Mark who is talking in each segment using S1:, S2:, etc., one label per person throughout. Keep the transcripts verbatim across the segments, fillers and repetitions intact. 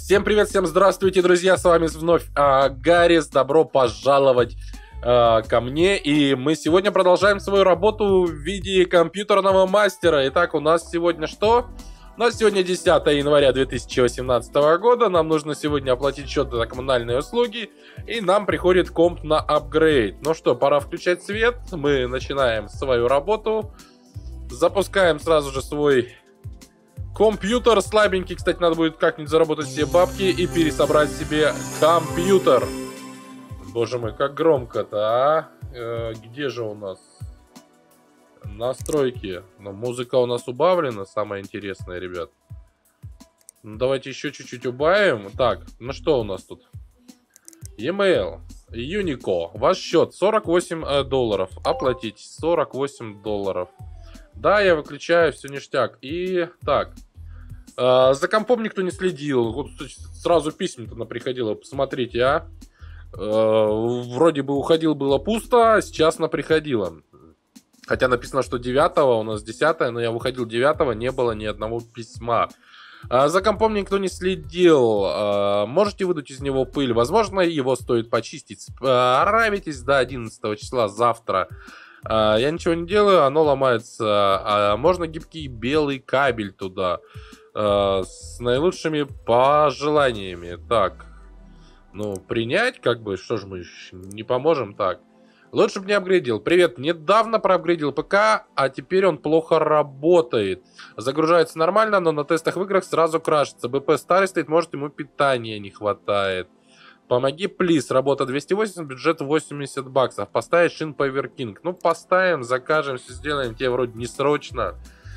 S1: Всем привет, всем здравствуйте, друзья, с вами вновь а, Гаррис, добро пожаловать а, ко мне, и мы сегодня продолжаем свою работу в виде компьютерного мастера. Итак, у нас сегодня что? У нас сегодня десятое января две тысячи восемнадцатого года, нам нужно сегодня оплатить счет за коммунальные услуги, и нам приходит комп на апгрейд. Ну что, пора включать свет, мы начинаем свою работу, запускаем сразу же свой... компьютер слабенький, кстати, надо будет как-нибудь заработать все бабки и пересобрать себе компьютер. Боже мой, как громко-то, а? Э, где же у нас настройки? Ну, музыка у нас убавлена, самое интересное, ребят. Ну, давайте еще чуть-чуть убавим. Так, ну что у нас тут? E-mail, Unico, ваш счет сорок восемь долларов. Оплатить сорок восемь долларов. Да, я выключаю, все ништяк. И так, э, за компом никто не следил. Вот сразу письма-то наприходило. Посмотрите, а. Э, вроде бы уходил, было пусто, а сейчас наприходило. Хотя написано, что девятого, у нас десятое, но я выходил девятого, не было ни одного письма. Э, за компом никто не следил. Э, можете выдуть из него пыль. Возможно, его стоит почистить. Справитесь до одиннадцатого числа завтра. Uh, я ничего не делаю, оно ломается. Uh, можно гибкий белый кабель туда. Uh, с наилучшими пожеланиями. Так. Ну, принять, как бы, что ж мы не поможем так. Лучше бы не апгрейдил. Привет, недавно проапгрейдил ПК, а теперь он плохо работает. Загружается нормально, но на тестах в играх сразу крашится. БП старый стоит, может, ему питания не хватает. Помоги, плиз. Работа двести восемьдесят, бюджет восемьдесят баксов. Поставить шин Power King. Ну, поставим, закажем, все сделаем. Тебе вроде не срочно.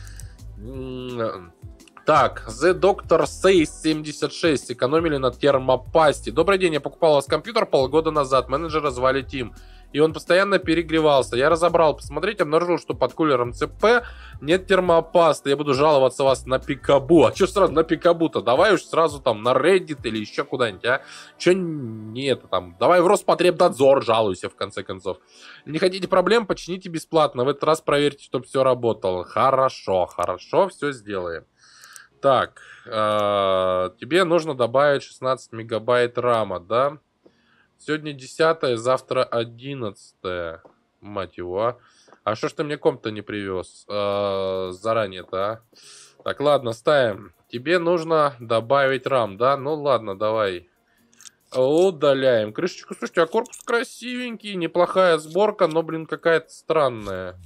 S1: Так, The Doctor Says семьдесят шесть. Сэкономили на термопасте. Добрый день, я покупал у вас компьютер полгода назад. Менеджера звали Тим. И он постоянно перегревался. Я разобрал, посмотреть, обнаружил, что под кулером ЦП нет термопасты. Я буду жаловаться вас на Пикабу. А что сразу на Пикабу-то? Давай уж сразу там на Reddit или еще куда-нибудь, а? Че не это там? Давай в Роспотребнадзор жалуйся, в конце концов. Не хотите проблем? Почините бесплатно. В этот раз проверьте, чтобы все работало. Хорошо, хорошо, все сделаем. Так, э, тебе нужно добавить шестнадцать мегабайт рама, да? Сегодня десятое, завтра одиннадцатое. Мать его, а. А что ж ты мне комп-то не привез э, заранее-то, а? Так, ладно, ставим. Тебе нужно добавить рам, да? Ну ладно, давай. Удаляем крышечку. Слушайте, а корпус красивенький, неплохая сборка, но, блин, какая-то странная.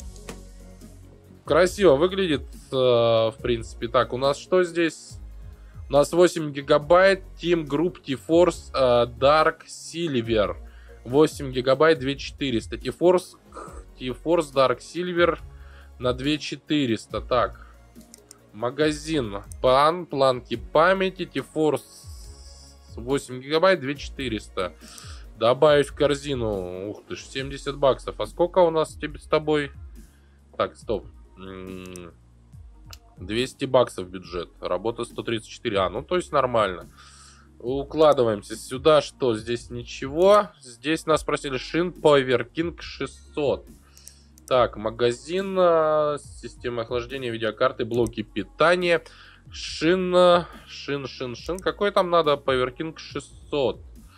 S1: Красиво выглядит, э, в принципе. Так, у нас что здесь? У нас восемь гигабайт, Team Group T-Force uh, Dark Silver. восемь гигабайт, две тысячи четыреста. T-Force, T-Force Dark Silver на две тысячи четыреста. Так. Магазин. План, планки памяти. T-Force восемь гигабайт, две тысячи четыреста. Добавить в корзину. Ух ты ж, семьдесят баксов. А сколько у нас тебе с тобой? Так, стоп. двести баксов бюджет. Работа сто тридцать четыре. А, ну то есть нормально. Укладываемся сюда. Что? Здесь ничего. Здесь нас просили шин Power King шестьсот. Так, магазин. Система охлаждения, видеокарты, блоки питания. Шин. Шин, шин, шин. Какой там надо? Power King шестьсот.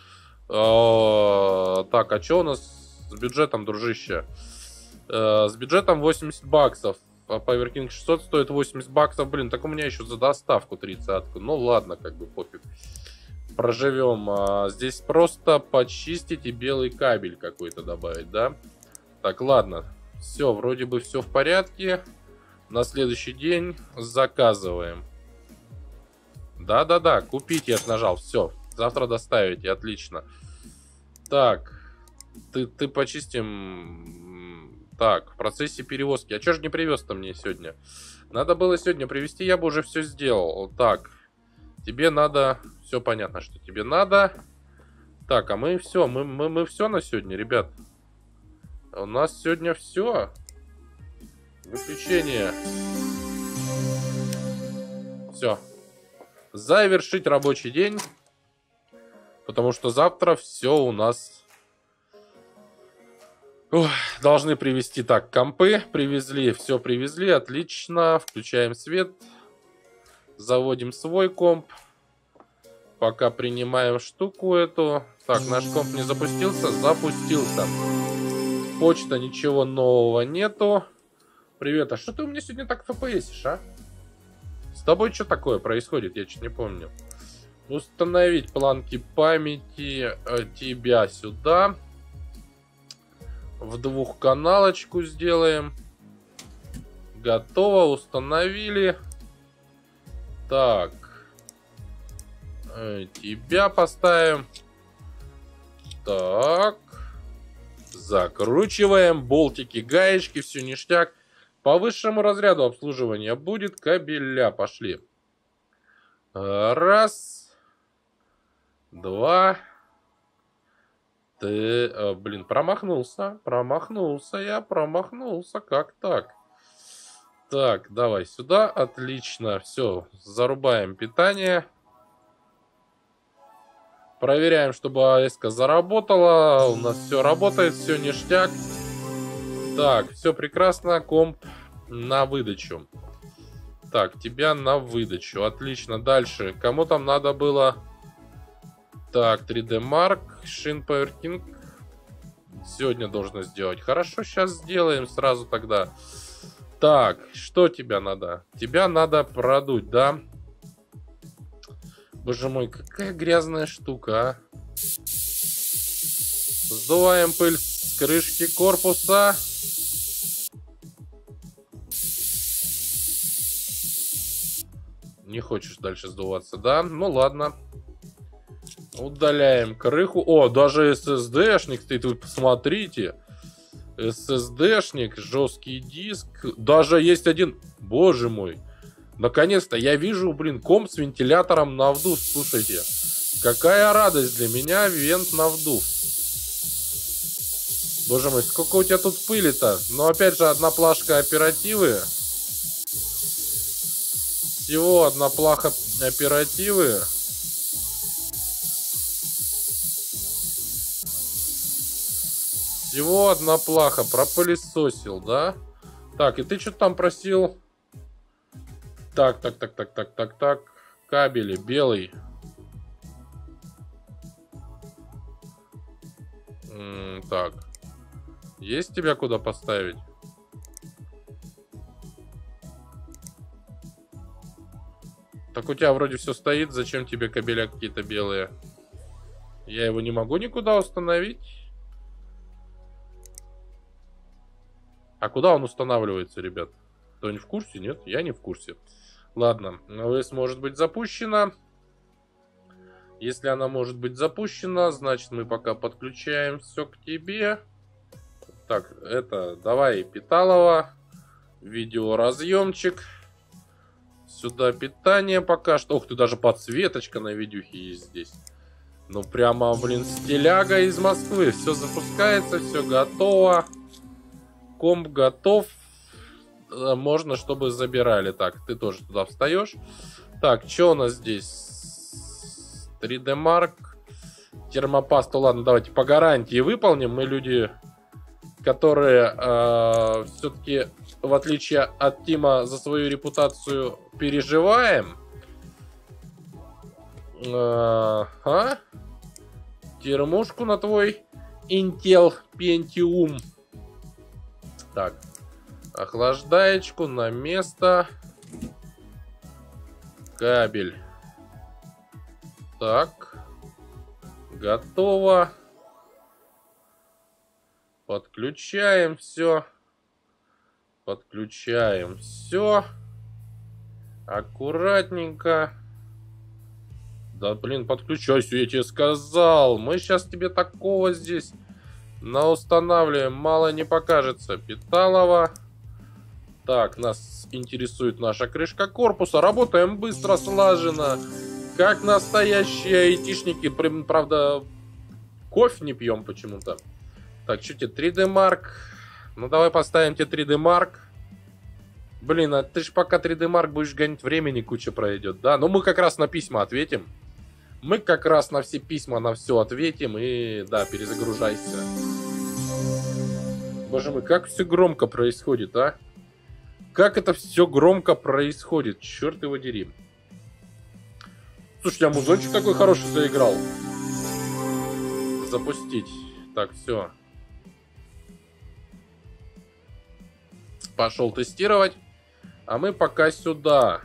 S1: О, так, а что у нас с бюджетом, дружище? С бюджетом восемьдесят баксов. А Power King шестьсот стоит восемьдесят баксов. Блин, так у меня еще за доставку тридцатку. Ну ладно, как бы пофиг. Проживем. А, здесь просто почистить и белый кабель какой-то добавить, да? Так, ладно. Все, вроде бы все в порядке. На следующий день заказываем. Да-да-да, купить я нажал. Все, завтра доставите, отлично. Так, ты, ты почистим... Так, в процессе перевозки. А что же не привез-то мне сегодня? Надо было сегодня привезти, я бы уже все сделал. Так, тебе надо... Все понятно, что тебе надо. Так, а мы все, мы, мы, мы все на сегодня, ребят. У нас сегодня все. Выключение. Все. Завершить рабочий день. Потому что завтра все у нас... Ох, должны привезти. Так, компы привезли, все привезли, отлично. Включаем свет, заводим свой комп. Пока принимаем штуку эту. Так, наш комп не запустился? Запустился. Почта, ничего нового нету. Привет, а что ты у меня сегодня так эф пи эсишь, а? С тобой что такое происходит? Я чуть не помню. Установить планки памяти. Тебя сюда. В двухканалочку сделаем. Готово, установили. Так. Тебя поставим. Так. Закручиваем. Болтики, гаечки, все ништяк. По высшему разряду обслуживания будет кабеля. Пошли. Раз. Два. Ты, э, блин, промахнулся. Промахнулся я, промахнулся. Как так? Так, давай сюда. Отлично. Все, зарубаем питание. Проверяем, чтобы АЭС-ка заработала. У нас все работает, все ништяк. Так, все прекрасно. Комп на выдачу. Так, тебя на выдачу. Отлично. Дальше. Кому там надо было... Так, три дэ Mark, Shin Power King. Сегодня должно сделать. Хорошо, сейчас сделаем сразу тогда. Так, что тебя надо? Тебя надо продуть, да? Боже мой, какая грязная штука, а. Сдуваем пыль с крышки корпуса. Не хочешь дальше сдуваться, да? Ну ладно. Удаляем крыху. О, даже эс эс ди-шник стоит, вы посмотрите. эс эс ди-шник, жесткий диск. Даже есть один... Боже мой. Наконец-то я вижу, блин, комп с вентилятором на вдув. Слушайте, какая радость для меня, вент на вдув. Боже мой, сколько у тебя тут пыли-то? Но опять же, одна плашка оперативы. Всего одна плаха оперативы. Всего одна плаха. Пропылесосил, да? Так, и ты что там просил? Так, так, так, так, так, так, так. Кабели, белый. М -м, так. Есть тебя куда поставить? Так у тебя вроде все стоит. Зачем тебе кабеля какие-то белые? Я его не могу никуда установить. А куда он устанавливается, ребят? Кто-нибудь в курсе? Нет? Я не в курсе. Ладно, ОС может быть запущена. Если она может быть запущена, значит мы пока подключаем все к тебе. Так, это давай Питалова. Видеоразъемчик. Сюда питание пока что. Ух ты, даже подсветочка на видюхе есть здесь. Ну прямо, блин, стиляга из Москвы. Все запускается, все готово. Комп готов. Можно, чтобы забирали. Так, ты тоже туда встаешь. Так, что у нас здесь? три дэ Mark. Термопасту, ладно, давайте по гарантии выполним. Мы люди, которые э, все-таки, в отличие от Тима, за свою репутацию переживаем. Э, а? Термушку на твой Intel Pentium. Так. Охлаждаечку на место. Кабель. Так. Готово. Подключаем все. Подключаем все. Аккуратненько. Да блин, подключайся, я тебе сказал. Мы сейчас тебе такого здесь наустанавливаем. Мало не покажется. Питалова. Так, нас интересует наша крышка корпуса. Работаем быстро, слаженно. Как настоящие айтишники. Правда, кофе не пьем почему-то. Так, что тебе? три дэ Mark. Ну, давай поставим тебе три дэ Mark. Блин, а ты ж пока три дэ Mark будешь гонять, времени куча пройдет, да? Но мы как раз на письма ответим. Мы как раз на все письма, на все ответим. И, да, перезагружайся. Боже мой, как все громко происходит, а? Как это все громко происходит, черт его дери. Слушайте, а музончик такой хороший заиграл. Запустить. Так, все. Пошел тестировать. А мы пока сюда.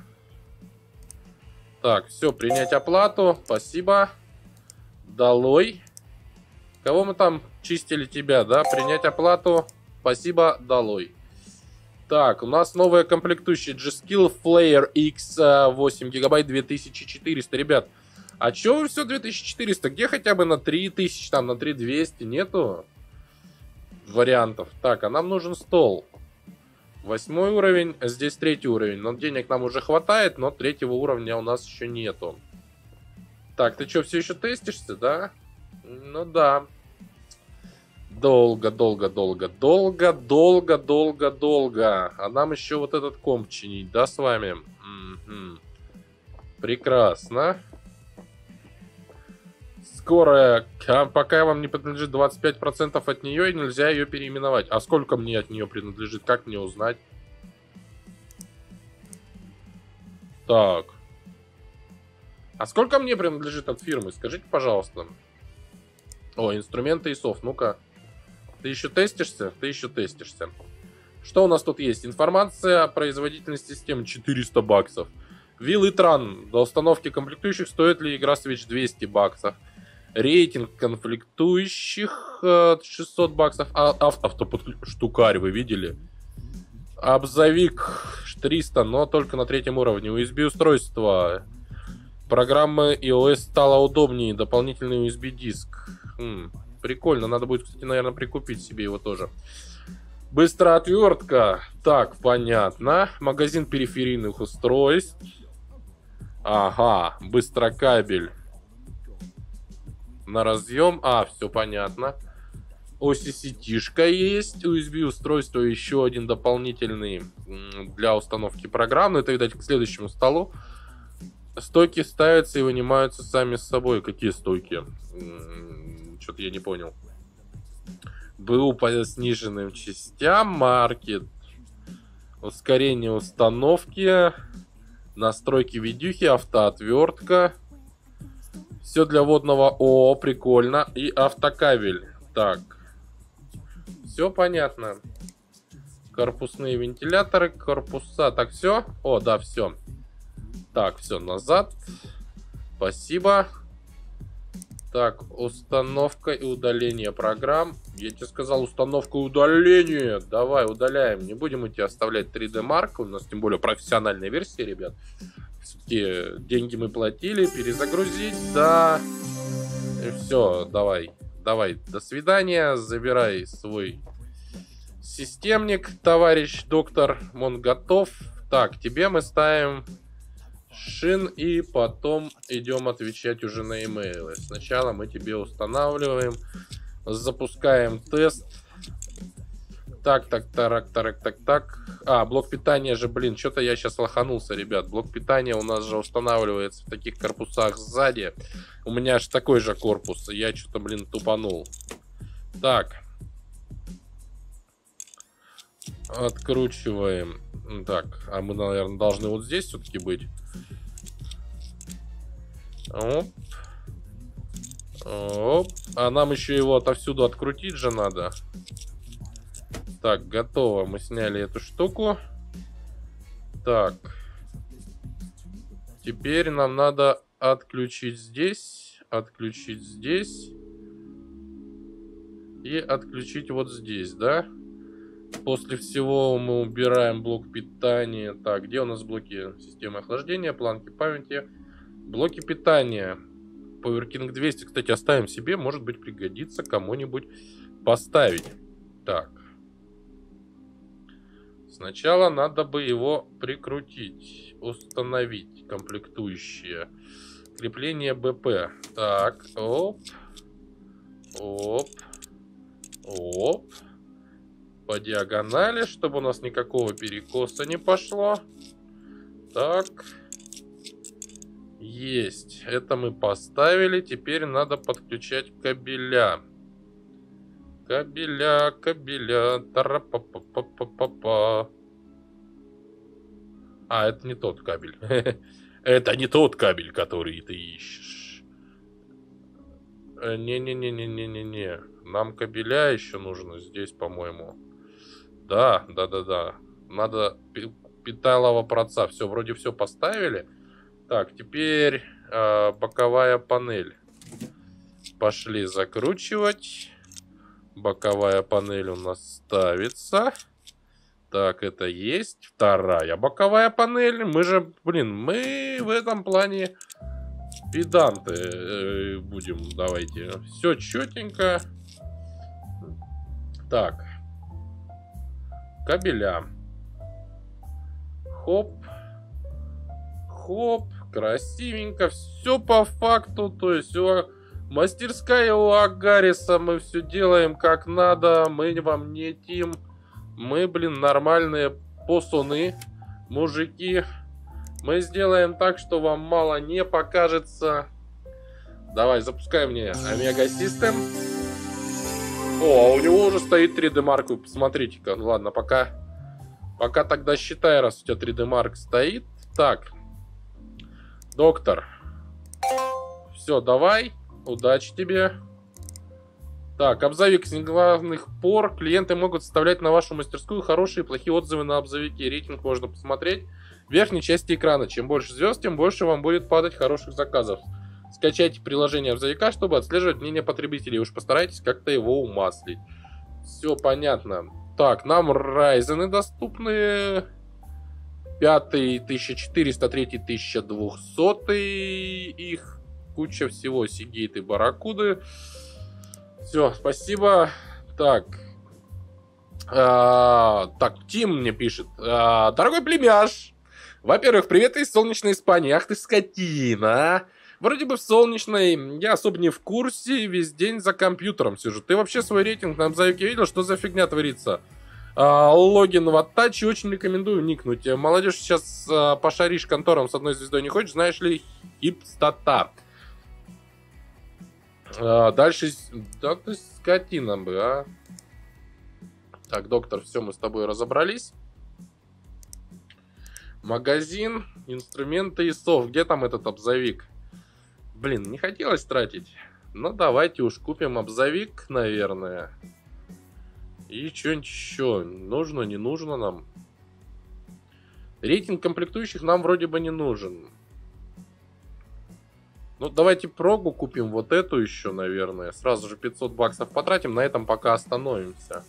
S1: Так, все, принять оплату. Спасибо. Долой. Кого мы там чистили? Тебя, да? Принять оплату. Спасибо, долой. Так, у нас новая комплектующая G-Skill Flare X восемь гигабайт две тысячи четыреста. Ребят, а чё вы все две тысячи четыреста? Где хотя бы на три тысячи, там на три тысячи двести? Нету вариантов. Так, а нам нужен стол. Восьмой уровень, здесь третий уровень. Но денег нам уже хватает, но третьего уровня у нас еще нету. Так, ты что, все еще тестишься, да? Ну да. Долго, долго, долго, долго, долго, долго, долго. А нам еще вот этот комп чинить, да, с вами? Угу. Прекрасно. Скоро, пока вам не принадлежит двадцать пять процентов от нее, и нельзя ее переименовать. А сколько мне от нее принадлежит? Как мне узнать? Так. А сколько мне принадлежит от фирмы? Скажите, пожалуйста. О, инструменты и софт. Ну-ка. Ты еще тестишься? Ты еще тестишься. Что у нас тут есть? Информация о производительности системы четыреста баксов. Вилл и Тран. До установки комплектующих стоит ли игра Switch двести баксов. Рейтинг конфликтующих шестьсот баксов. А, ав, автоподклю... Штукарь, вы видели? Обзовик триста, но только на третьем уровне. ю эс би устройство. Программы iOS стало удобнее. Дополнительный ю эс би диск. Хм, прикольно. Надо будет, кстати, наверное, прикупить себе его тоже. Быстрая отвертка. Так, понятно. Магазин периферийных устройств. Ага, быстрокабель. На разъем. А, все понятно. о си си-тишка есть. ю эс би устройство еще один дополнительный для установки программ. Но это, видать, к следующему столу. Стойки ставятся и вынимаются сами с собой. Какие стойки? Что-то я не понял. БУ по сниженным частям. Маркет. Ускорение установки. Настройки видюхи. Автоотвертка. Все для водного. О, прикольно. И автокабель. Так. Все понятно. Корпусные вентиляторы. Корпуса. Так, все? О, да, все. Так, все, назад. Спасибо. Так, установка и удаление программ. Я тебе сказал, установка и удаление. Давай, удаляем. Не будем идти оставлять три дэ Mark. У нас тем более профессиональная версия, ребят. Все, деньги мы платили. Перезагрузить, да. И все, давай. Давай, до свидания. Забирай свой системник, товарищ доктор. Он готов. Так, тебе мы ставим шин, и потом идем отвечать уже на имейлы. Сначала мы тебе устанавливаем, запускаем тест. Так, так, так, так, так, так. А, блок питания же, блин, что-то я сейчас лоханулся, ребят. Блок питания у нас же устанавливается в таких корпусах сзади. У меня аж такой же корпус. Я что-то, блин, тупанул. Так. Откручиваем. Так, а мы, наверное, должны вот здесь все-таки быть. Оп. Оп. А нам еще его отовсюду открутить же надо. Так, готово. Мы сняли эту штуку. Так. Теперь нам надо отключить здесь, отключить здесь и отключить вот здесь, да? После всего мы убираем блок питания. Так, где у нас блоки системы охлаждения, планки памяти? Блоки питания. Power King двести, кстати, оставим себе. Может быть, пригодится кому-нибудь поставить. Так. Сначала надо бы его прикрутить. Установить комплектующие. Крепление бэ пэ. Так, оп. Оп. Оп. По диагонали, чтобы у нас никакого перекоса не пошло. Так. Есть. Это мы поставили. Теперь надо подключать кабеля. Кабеля, кабеля. Тара-па-па-па-па-па. А, это не тот кабель. Это не тот кабель, который ты ищешь. Не-не-не-не-не-не-не. Нам кабеля еще нужно здесь, по-моему. Да, да-да-да. Надо питалово проца. Все, вроде все поставили. Так, теперь э, боковая панель. Пошли закручивать. Боковая панель у нас ставится. Так, это есть. Вторая боковая панель. Мы же, блин, мы в этом плане педанты э, будем. Давайте. Все четенько. Так. Кабеля. Хоп. Хоп. Красивенько. Все по факту. То есть у мастерская у Агариса. Мы все делаем как надо. Мы вам не тим. Мы, блин, нормальные посуны, мужики. Мы сделаем так, что вам мало не покажется. Давай, запускай мне Омега Систем. О, у него уже стоит три дэ Mark. Посмотрите-ка. Ну ладно, пока. Пока тогда считай, раз у тебя три дэ Mark стоит. Так. Доктор. Все, давай. Удачи тебе. Так, обзовик с неглавных пор. Клиенты могут составлять на вашу мастерскую хорошие и плохие отзывы на обзовике. Рейтинг можно посмотреть в верхней части экрана. Чем больше звезд, тем больше вам будет падать хороших заказов. Скачайте приложение обзовика, чтобы отслеживать мнение потребителей. Уж постарайтесь как-то его умаслить. Все понятно. Так, нам Ryzen доступны. Пятый тысяча четыреста, третий тысяча двухсотый. Их куча всего. Seagate и Барракуды. Все, спасибо. Так. А, так, Тим мне пишет. А, дорогой племяш. Во-первых, привет из солнечной Испании. Ах ты скотина. Вроде бы в солнечной. Я особо не в курсе. Весь день за компьютером сижу. Ты вообще свой рейтинг на обзовике видел? Что за фигня творится? А, логин в Attach. Очень рекомендую никнуть. Молодежь сейчас а, пошаришь контором с одной звездой не хочешь. Знаешь ли, хипстота. А, дальше... Да ты скотина бы, а. Так, доктор, все, мы с тобой разобрались. Магазин, инструменты и софт. Где там этот обзовик? Блин, не хотелось тратить. Ну, давайте уж купим обзовик, наверное. И что-нибудь еще. Нужно, не нужно нам. Рейтинг комплектующих нам вроде бы не нужен. Ну, давайте прогу купим вот эту еще, наверное. Сразу же пятьсот баксов потратим. На этом пока остановимся.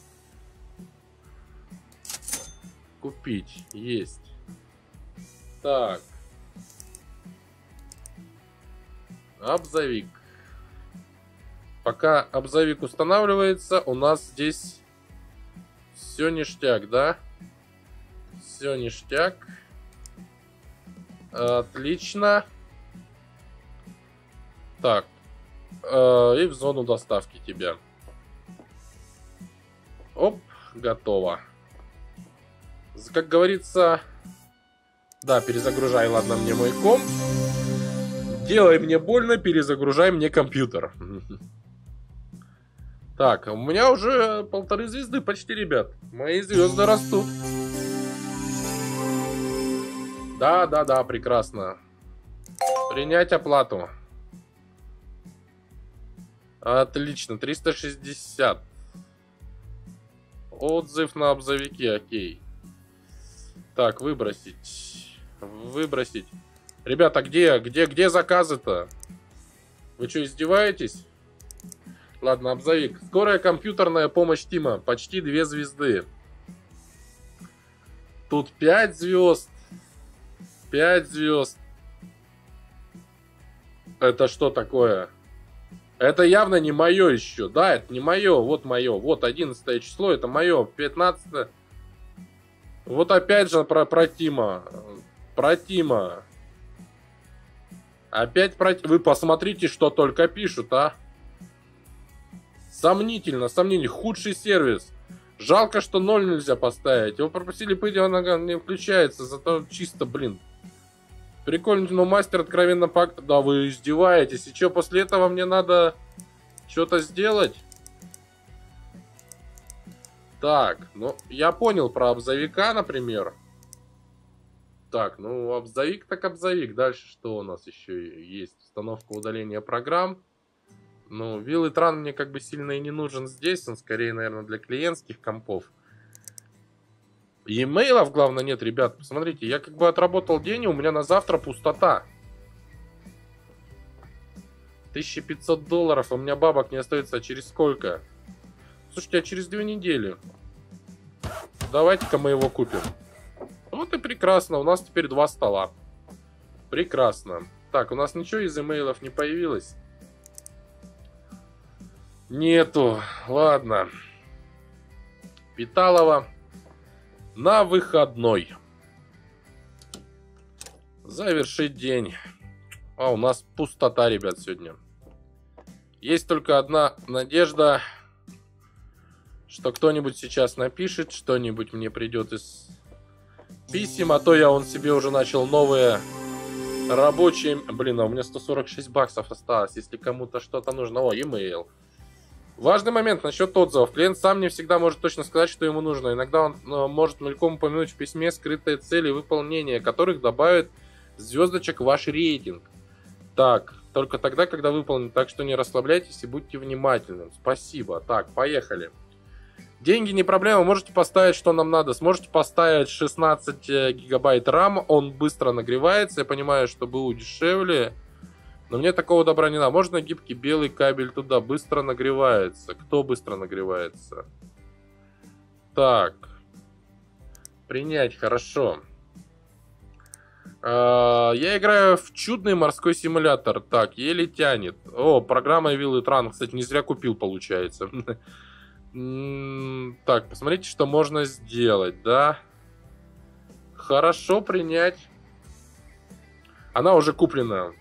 S1: Купить. Есть. Так. Обзовик. Пока обзовик устанавливается, у нас здесь все ништяк, да? Все ништяк. Отлично. Так, э, и в зону доставки тебя. Оп, готово. Как говорится, да, перезагружай, ладно, мне мой комп. Делай мне больно, перезагружай мне компьютер. Так, у меня уже полторы звезды почти, ребят. Мои звезды растут. Да, да, да, прекрасно. Принять оплату. Отлично, триста шестьдесят. Отзыв на обзовике, окей. Так, выбросить. Выбросить. Ребята, где, где, где заказы-то? Вы что, издеваетесь? Ладно, обзовик. Скорая компьютерная помощь Тима. Почти две звезды. Тут пять звезд. пять звезд. Это что такое? Это явно не мое еще. Да, это не мое. Вот мое. Вот одиннадцатое число. Это мое. пятнадцатое. Вот опять же про, про Тима. Про Тима. Опять про... Вы посмотрите, что только пишут, а. Сомнительно, сомнительно. Худший сервис. Жалко, что ноль нельзя поставить. Его попросили пойти, он не включается. Зато чисто, блин. Прикольно, но мастер откровенно пак... Да вы издеваетесь. И что, после этого мне надо что-то сделать? Так, ну, я понял про обзовика, например. Так, ну, обзовик так обзовик. Дальше что у нас еще есть? Установка удаления программ. Ну, Виллы-Тран мне как бы сильно и не нужен здесь. Он скорее, наверное, для клиентских компов. E-mail'ов, главное, нет, ребят. Посмотрите, я как бы отработал день, и у меня на завтра пустота. тысяча пятьсот долларов, а у меня бабок не остается. А через сколько? Слушайте, а через две недели. Давайте-ка мы его купим. Вот и прекрасно. У нас теперь два стола. Прекрасно. Так, у нас ничего из имейлов не появилось? Нету. Ладно. Питалова на выходной. Завершить день. А, у нас пустота, ребят, сегодня. Есть только одна надежда, что кто-нибудь сейчас напишет, что-нибудь мне придет из писем, а то я он себе уже начал новые рабочие... Блин, а у меня сто сорок шесть баксов осталось, если кому-то что-то нужно. О, имейл. Важный момент насчет отзывов. Клиент сам не всегда может точно сказать, что ему нужно. Иногда он э, может мельком упомянуть в письме скрытые цели, выполнения которых добавит звездочек в ваш рейтинг. Так, только тогда, когда выполнен. Так что не расслабляйтесь и будьте внимательны. Спасибо. Так, поехали. Деньги не проблема. Можете поставить, что нам надо. Сможете поставить шестнадцать гигабайт рам. Он быстро нагревается. Я понимаю, что БУ дешевле. Но мне такого добра не надо. Можно гибкий белый кабель туда. Быстро нагревается. Кто быстро нагревается? Так. Принять. Хорошо. А, я играю в чудный морской симулятор. Так, еле тянет. О, программа Виллы-Тран. Кстати, не зря купил, получается. Так, посмотрите, что можно сделать, да? Хорошо, принять. Она уже куплена.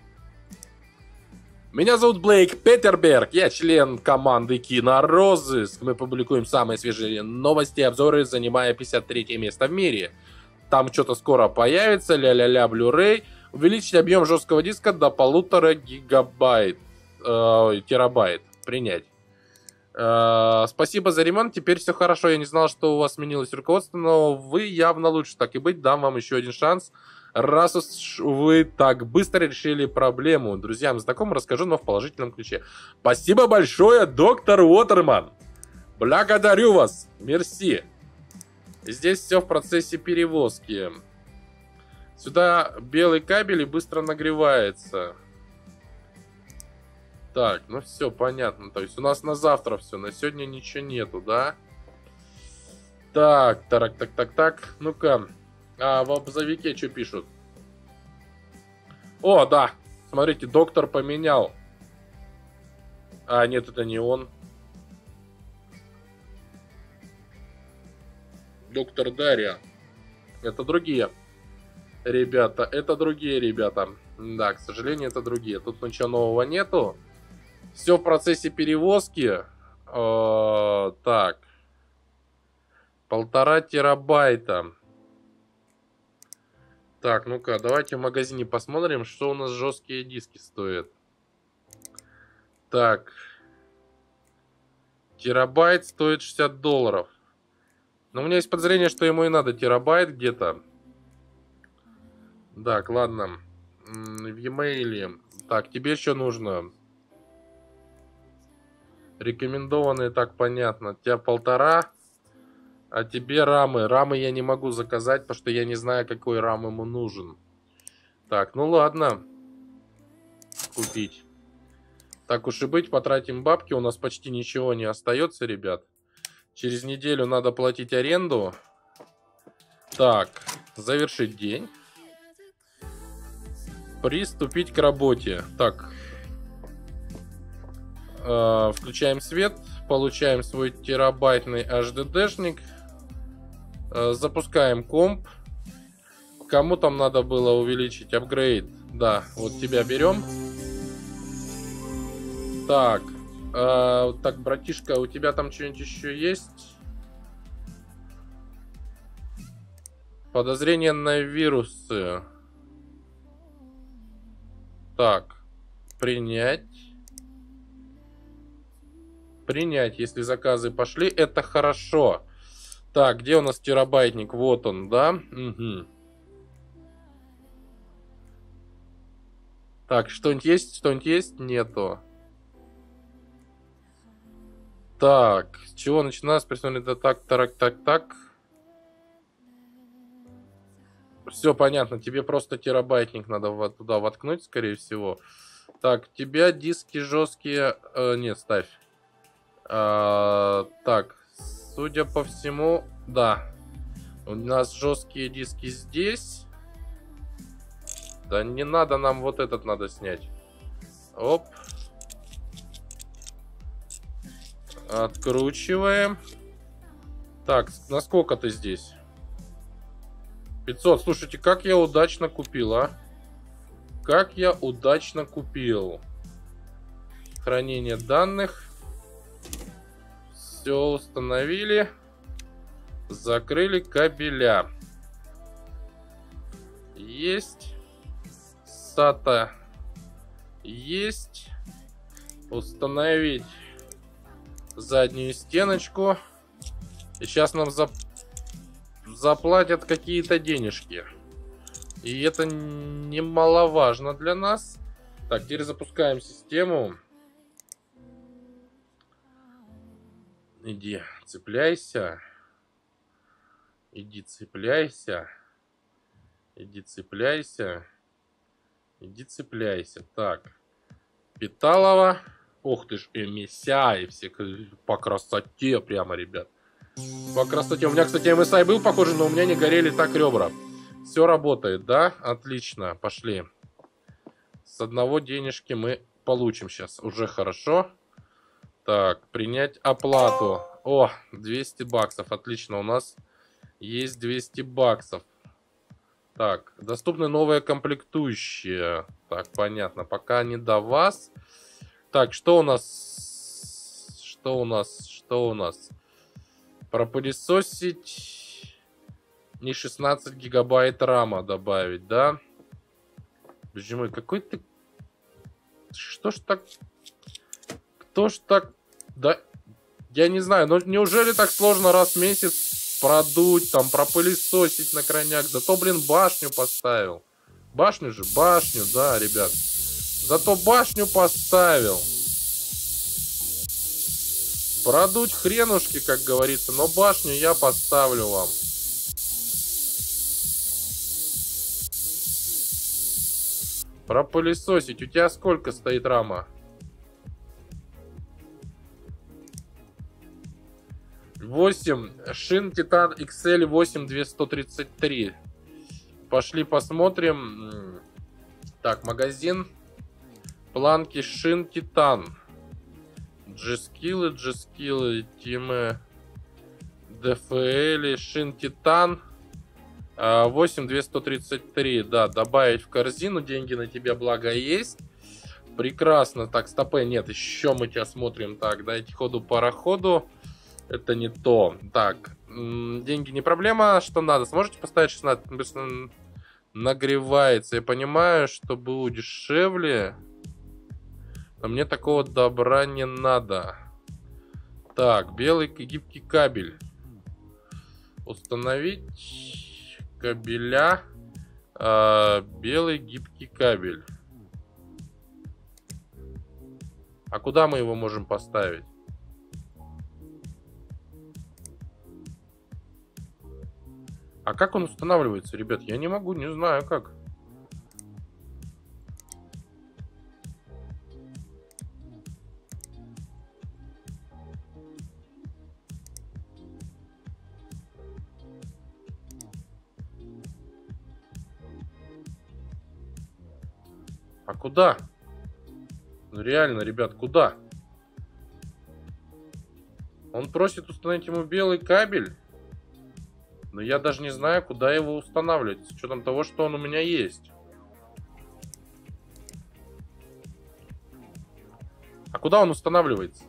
S1: Меня зовут Блейк Петерберг, я член команды Кинорозыск. Мы публикуем самые свежие новости и обзоры, занимая пятьдесят третье место в мире. Там что-то скоро появится, ля-ля-ля, Blu-ray. Увеличить объем жесткого диска до полутора гигабайт, э, терабайт. Принять. Э, спасибо за ремонт, теперь все хорошо. Я не знал, что у вас сменилось руководство, но вы явно лучше. Так и быть, дам вам еще один шанс. Раз уж вы так быстро решили проблему. Друзьям, знакомым расскажу, но в положительном ключе. Спасибо большое, доктор Уотерман. Благодарю вас. Мерси. Здесь все в процессе перевозки. Сюда белый кабель и быстро нагревается. Так, ну все, понятно. То есть у нас на завтра все, на сегодня ничего нету, да? Так, так, так, так, так. Ну-ка. А в обзовике что пишут? О, да. Смотрите, доктор поменял. А, нет, это не он. Доктор Дарья. Это другие ребята. Это другие ребята. Да, к сожалению, это другие. Тут ничего нового нету. Все в процессе перевозки. Э, так. Полтора терабайта. Так, ну-ка, давайте в магазине посмотрим, что у нас жесткие диски стоят. Так. Терабайт стоит шестьдесят долларов. Но у меня есть подозрение, что ему и надо терабайт где-то. Так, ладно. В e-mail. Так, тебе что нужно? Рекомендованные, так, понятно. У тебя полтора. А тебе рамы. Рамы я не могу заказать, потому что я не знаю, какой рам ему нужен. Так, ну ладно. Купить. Так уж и быть, потратим бабки. У нас почти ничего не остается, ребят. Через неделю надо платить аренду. Так, завершить день. Приступить к работе. Так. Э, включаем свет. Получаем свой терабайтный эйч ди ди-шник. Э, запускаем комп. Кому там надо было увеличить апгрейд? Да, вот тебя берем. Так. Э, так, братишка, у тебя там что-нибудь еще есть? Подозрение на вирусы. Так. Принять. Принять, если заказы пошли. Это хорошо. Так, где у нас терабайтник? Вот он, да? Угу. Так, что-нибудь есть? Что-нибудь есть? Нету. Так, с чего начинаешь? Персонально это так, так, так, так. Все понятно, тебе просто терабайтник надо вот туда воткнуть, скорее всего. Так, у тебя диски жесткие... Э, нет, ставь. А, так, судя по всему, да. У нас жесткие диски здесь. Да не надо, нам вот этот надо снять. Оп. Откручиваем. Так, насколько ты здесь? пятьсот. Слушайте, как я удачно купил, а? Как я удачно купил. Хранение данных. Все установили. Закрыли кабеля. Есть. сата. Есть. Установить заднюю стеночку. И сейчас нам зап... заплатят какие-то денежки. И это немаловажно для нас. Так, теперь запускаем систему. Иди, цепляйся. Иди, цепляйся. Иди, цепляйся. Иди, цепляйся. Так. Питалова. Ух ты ж, эмиссай. Все по красоте прямо, ребят. По красоте. У меня, кстати, эм эс ай был похоже, но у меня не горели так ребра. Все работает, да? Отлично. Пошли. С одного денежки мы получим сейчас. Уже хорошо. Так, принять оплату. О, двести баксов. Отлично, у нас есть двести баксов. Так, доступны новые комплектующие. Так, понятно. Пока не до вас. Так, что у нас? Что у нас? Что у нас? Пропылесосить. Не шестнадцать гигабайт рама добавить, да? Боже мой, какой ты... Что ж так... Кто ж так... Да... Я не знаю, но неужели так сложно раз в месяц продуть, там, пропылесосить на крайняк? Зато, блин, башню поставил. Башню же, башню, да, ребят. Зато башню поставил. Продуть хренушки, как говорится, но башню я поставлю вам. Пропылесосить. У тебя сколько стоит рама? восемь. Шин Титан икс эль восемь двести тридцать три. Пошли посмотрим. Так, магазин. Планки шин Титан. G-скиллы, G-скиллы, Тимы, ди эф эл, шин Титан. восемь двести тридцать три. Да, добавить в корзину. Деньги на тебя, благо, есть. Прекрасно. Так, стопэ, нет, еще мы тебя смотрим. Так, дайте ходу пароходу. Это не то. Так, деньги не проблема. Что надо? Сможете поставить шестнадцать? Нагревается. Я понимаю, что было дешевле. Но мне такого добра не надо. Так, белый гибкий кабель. Установить кабеля. А, белый гибкий кабель. А куда мы его можем поставить? А как он устанавливается, ребят? Я не могу, не знаю как. А куда? Ну реально, ребят, куда? Он просит установить ему белый кабель. Но я даже не знаю, куда его устанавливать, с учетом того, что он у меня есть. А куда он устанавливается?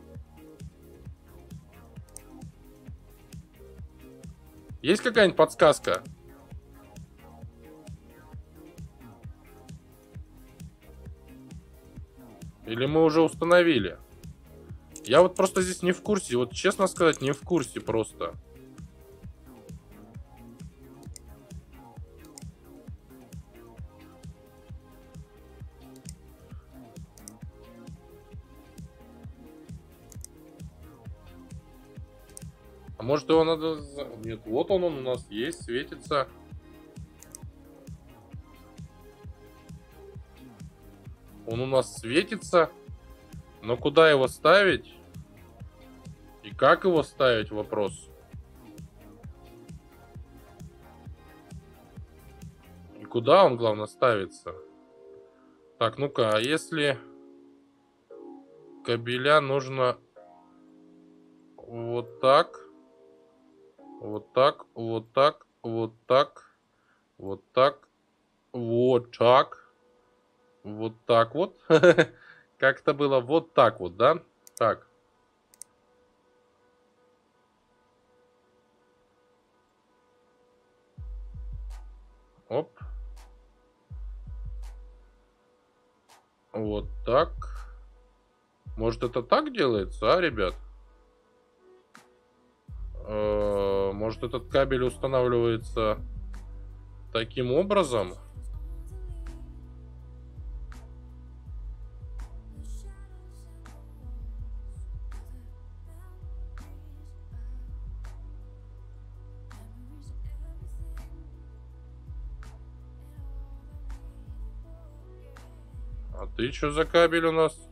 S1: Есть какая-нибудь подсказка? Или мы уже установили? Я вот просто здесь не в курсе. Вот честно сказать, не в курсе просто. А может его надо... Нет, вот он, он у нас есть, светится. Он у нас светится. Но куда его ставить? И как его ставить, вопрос. И куда он, главное, ставится? Так, ну-ка, а если кабеля нужно вот так, вот так, вот так, вот так, вот так, вот так, вот так вот. Как это было? Вот так вот, да? Так. Оп. Вот так. Может, это так делается, а, ребят? Э-э, может, этот кабель устанавливается таким образом? А ты что за кабель у нас?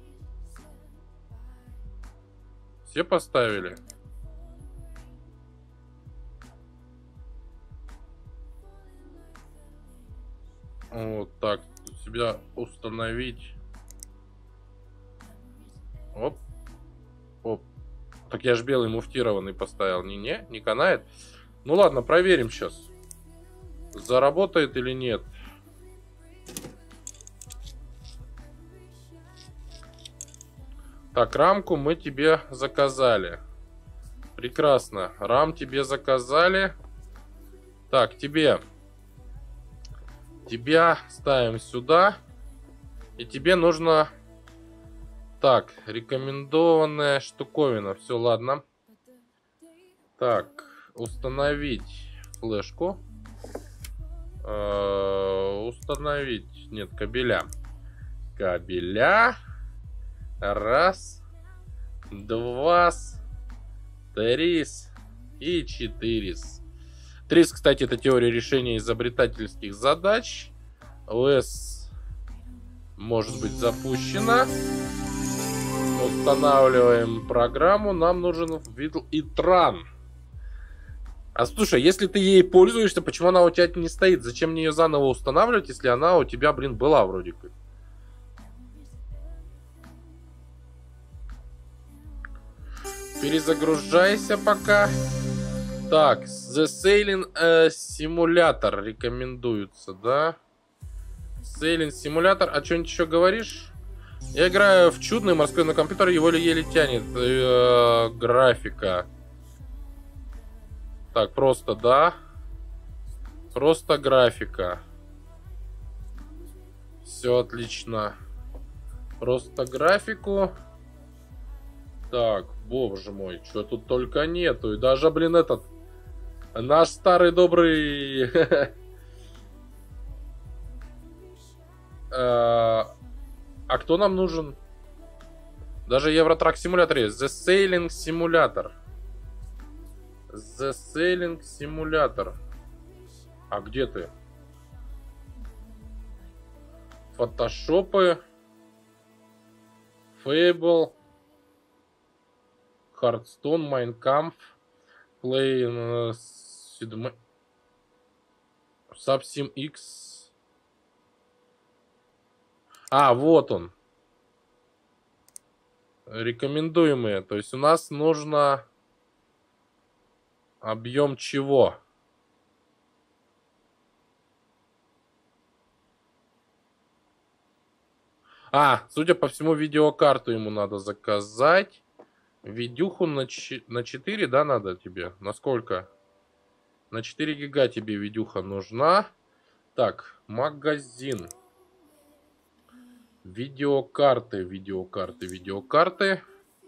S1: Все поставили? Вот так. Себя установить. Оп. Оп. Так я ж белый муфтированный поставил. Не-не, не канает. Ну ладно, проверим сейчас. Заработает или нет. Так, рамку мы тебе заказали. Прекрасно. Рам тебе заказали. Так, тебе. Тебя ставим сюда. И тебе нужно... Так, рекомендованная штуковина. Все, ладно. Так, установить флешку. Э-э, установить... Нет, кабеля. Кабеля. Раз. Два. Три. И четыре. Три, кстати, это теория решения изобретательских задач. ОС может быть запущена. Устанавливаем программу. Нам нужен Видл и Тран. А слушай, если ты ей пользуешься, почему она у тебя не стоит? Зачем мне ее заново устанавливать, если она у тебя, блин, была вроде как? Перезагружайся пока. Так, The Sailing э, Simulator рекомендуется, да? Sailing Simulator. А что-нибудь еще говоришь? Я играю в чудный морской на компьютере, его еле тянет. Э, графика. Так, просто, да? Просто графика. Все отлично. Просто графику. Так, боже мой, что тут только нету. И даже, блин, этот... Наш старый добрый... А кто нам нужен? Даже Евротрак симулятор есть. The Sailing Simulator. The Sailing Simulator. А где ты? Фотошопы. Fable. Hearthstone, Майнкамф. Play седьмой. Subsim X. А, вот он. Рекомендуемые. То есть у нас нужно объем чего? А, судя по всему, видеокарту ему надо заказать. Видюху на, на четыре, да, надо тебе? На сколько? На четыре гига тебе видюха нужна. Так, магазин. Видеокарты, видеокарты, видеокарты.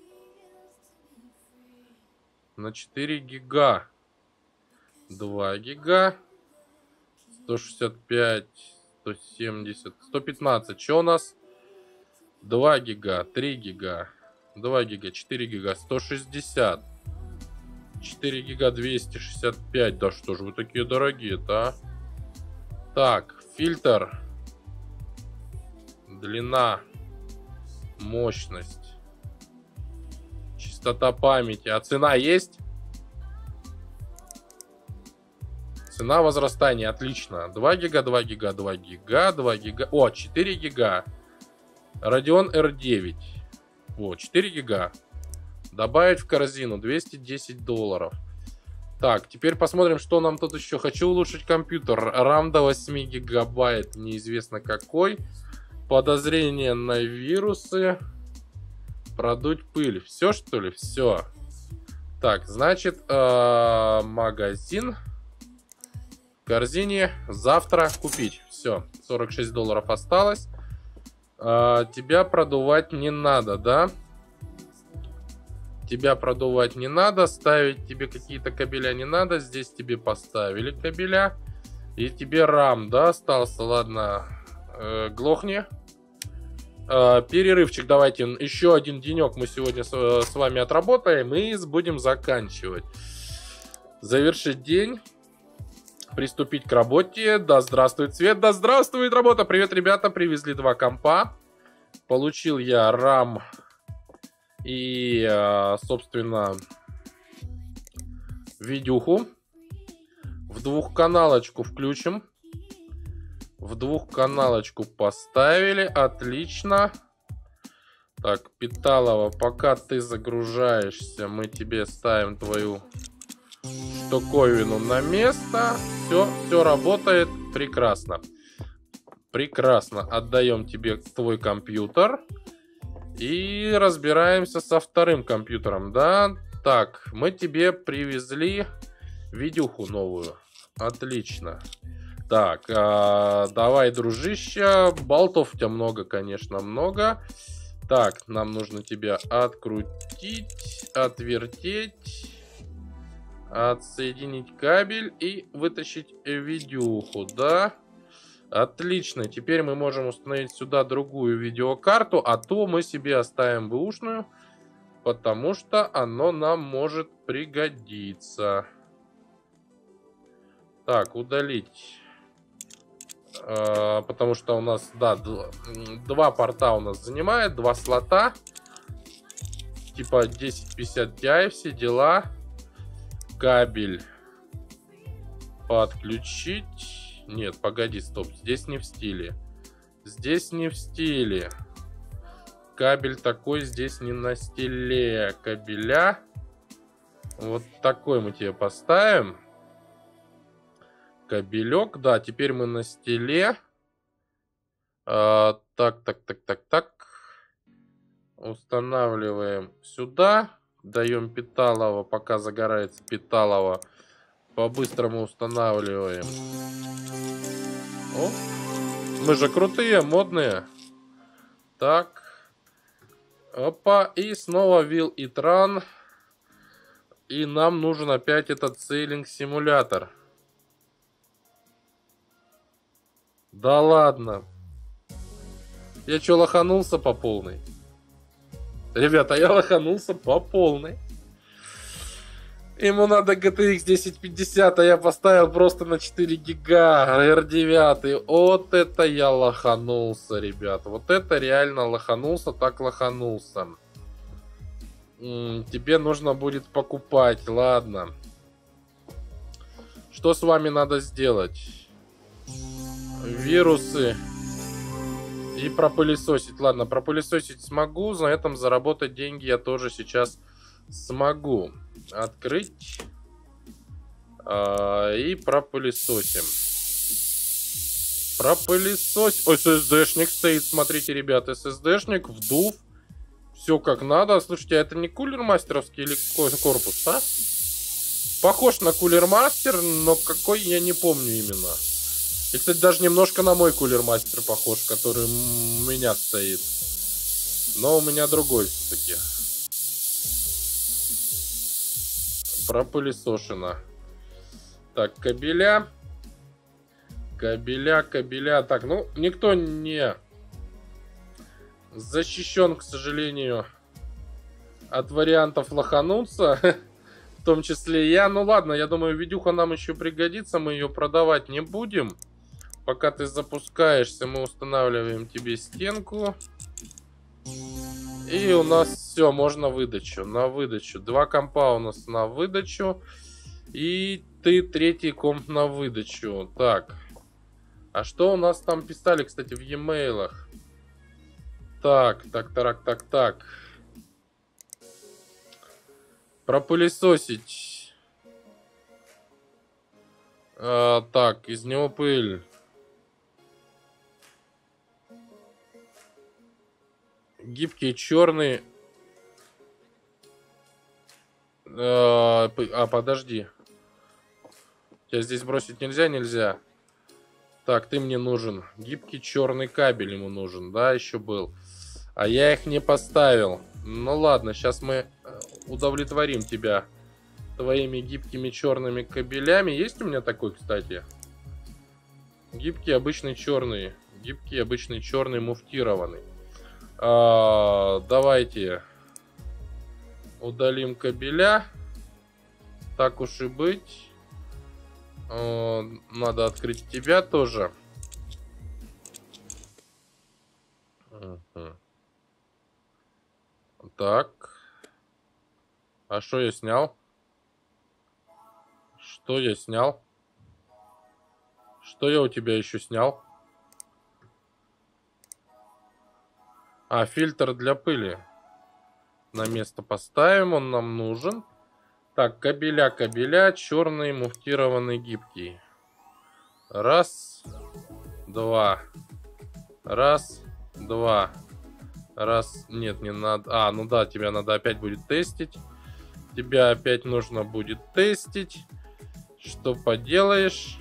S1: На четыре гига. два гига. сто шестьдесят пять, сто семьдесят, сто пятнадцать. Что у нас? два гига, три гига. два гига, четыре гига, сто шестьдесят. четыре гига двести шестьдесят пять. Да что же вы такие дорогие-то, а? Так, фильтр. Длина. Мощность. Частота памяти. А цена есть? Цена возрастания. Отлично. два гига, два гига, два гига, два гига. О, четыре гига. Radeon эр девять. О, четыре гига. Добавить в корзину. двести десять долларов. Так, теперь посмотрим, что нам тут еще. Хочу улучшить компьютер. RAM до восьми гигабайт. Неизвестно какой. Подозрение на вирусы. Продуть пыль. Все, что ли? Все. Так, значит, э, магазин. В корзине. Завтра купить. Все. сорок шесть долларов осталось. Э, тебя продувать не надо, да? Тебя продувать не надо. Ставить тебе какие-то кабеля не надо. Здесь тебе поставили кабеля. И тебе RAM, да, остался? Ладно. Э, глохни. Э, перерывчик давайте. Еще один денек мы сегодня с, с вами отработаем. И будем заканчивать. Завершить день. Приступить к работе. Да здравствует свет. Да здравствует работа. Привет, ребята. Привезли два компа. Получил я RAM и, собственно, видюху. В двухканалочку включим. В двухканалочку поставили. Отлично. Так, Питалова, пока ты загружаешься, мы тебе ставим твою штуковину на место. Все, все работает прекрасно. Прекрасно. Отдаем тебе твой компьютер. И разбираемся со вторым компьютером, да? Так, мы тебе привезли видюху новую. Отлично. Так, а, давай, дружище. Болтов у тебя много, конечно, много. Так, нам нужно тебя открутить, отвертеть, отсоединить кабель и вытащить видюху, да? Отлично, теперь мы можем установить сюда другую видеокарту, а то мы себе оставим бэушную, потому что оно нам может пригодиться. Так, удалить. А, потому что у нас, да, два порта у нас занимает, два слота. Типа десять пятьдесят Ti, все дела. Кабель подключить. Нет, погоди, стоп. Здесь не в стиле. Здесь не в стиле. Кабель такой здесь не на стиле. Кабеля. Вот такой мы тебе поставим. Кабелек. Да, теперь мы на стиле. А, так, так, так, так, так. Устанавливаем сюда. Даем Питалова. Пока загорается Питалова. По-быстрому устанавливаем. О, мы же крутые, модные. Так. Опа. И снова Will It Run. И нам нужен опять этот сейлинг симулятор. Да ладно. Я что, лоханулся по полной? Ребята, я лоханулся по полной. Ему надо джи ти экс десять пятьдесят, а я поставил просто на четыре гига, эр девять. Вот это я лоханулся, ребят. Вот это реально лоханулся, так лоханулся. М-м, тебе нужно будет покупать, ладно. Что с вами надо сделать? Вирусы. И пропылесосить. Ладно, пропылесосить смогу, на этом заработать деньги я тоже сейчас смогу. Открыть. А, и пропылесосим. Пропылесосим. Ой, эс эс ди-шник стоит, смотрите, ребят. эс эс ди-шник, вдув. Все как надо. Слушайте, а это не кулер-мастеровский или корпус, а? Похож на кулер-мастер, но какой я не помню именно. И, кстати, даже немножко на мой кулер-мастер похож, который у меня стоит. Но у меня другой все-таки. Пропылесошено. Так, кабеля. Кабеля, кабеля. Так, ну, никто не защищен, к сожалению, от вариантов лохануться. В том числе я. Ну ладно, я думаю, видюха нам еще пригодится. Мы ее продавать не будем. Пока ты запускаешься, мы устанавливаем тебе стенку. И у нас все, можно выдачу. На выдачу. Два компа у нас на выдачу. И ты третий комп на выдачу. Так. А что у нас там писали, кстати, в e-mail'ах? Так, так, так, так, так. Пропылесосить. А, так, из него пыль. Гибкий черный. А, а, подожди. Тебя здесь бросить нельзя, нельзя. Так, ты мне нужен. Гибкий черный кабель ему нужен, да, еще был. А я их не поставил. Ну ладно, сейчас мы удовлетворим тебя твоими гибкими черными кабелями. Есть у меня такой, кстати? Гибкий обычный черный. Гибкий обычный черный муфтированный. А, давайте удалим кабеля. Так уж и быть. А, надо открыть тебя тоже. Угу. Так. А что я снял? Что я снял? Что я у тебя еще снял? А, фильтр для пыли. На место поставим, он нам нужен. Так, кабеля, кабеля, черный, муфтированный, гибкий. Раз, два. Раз, два. Раз, нет, не надо. А, ну да, тебя надо опять будет тестить. Тебя опять нужно будет тестить. Что поделаешь?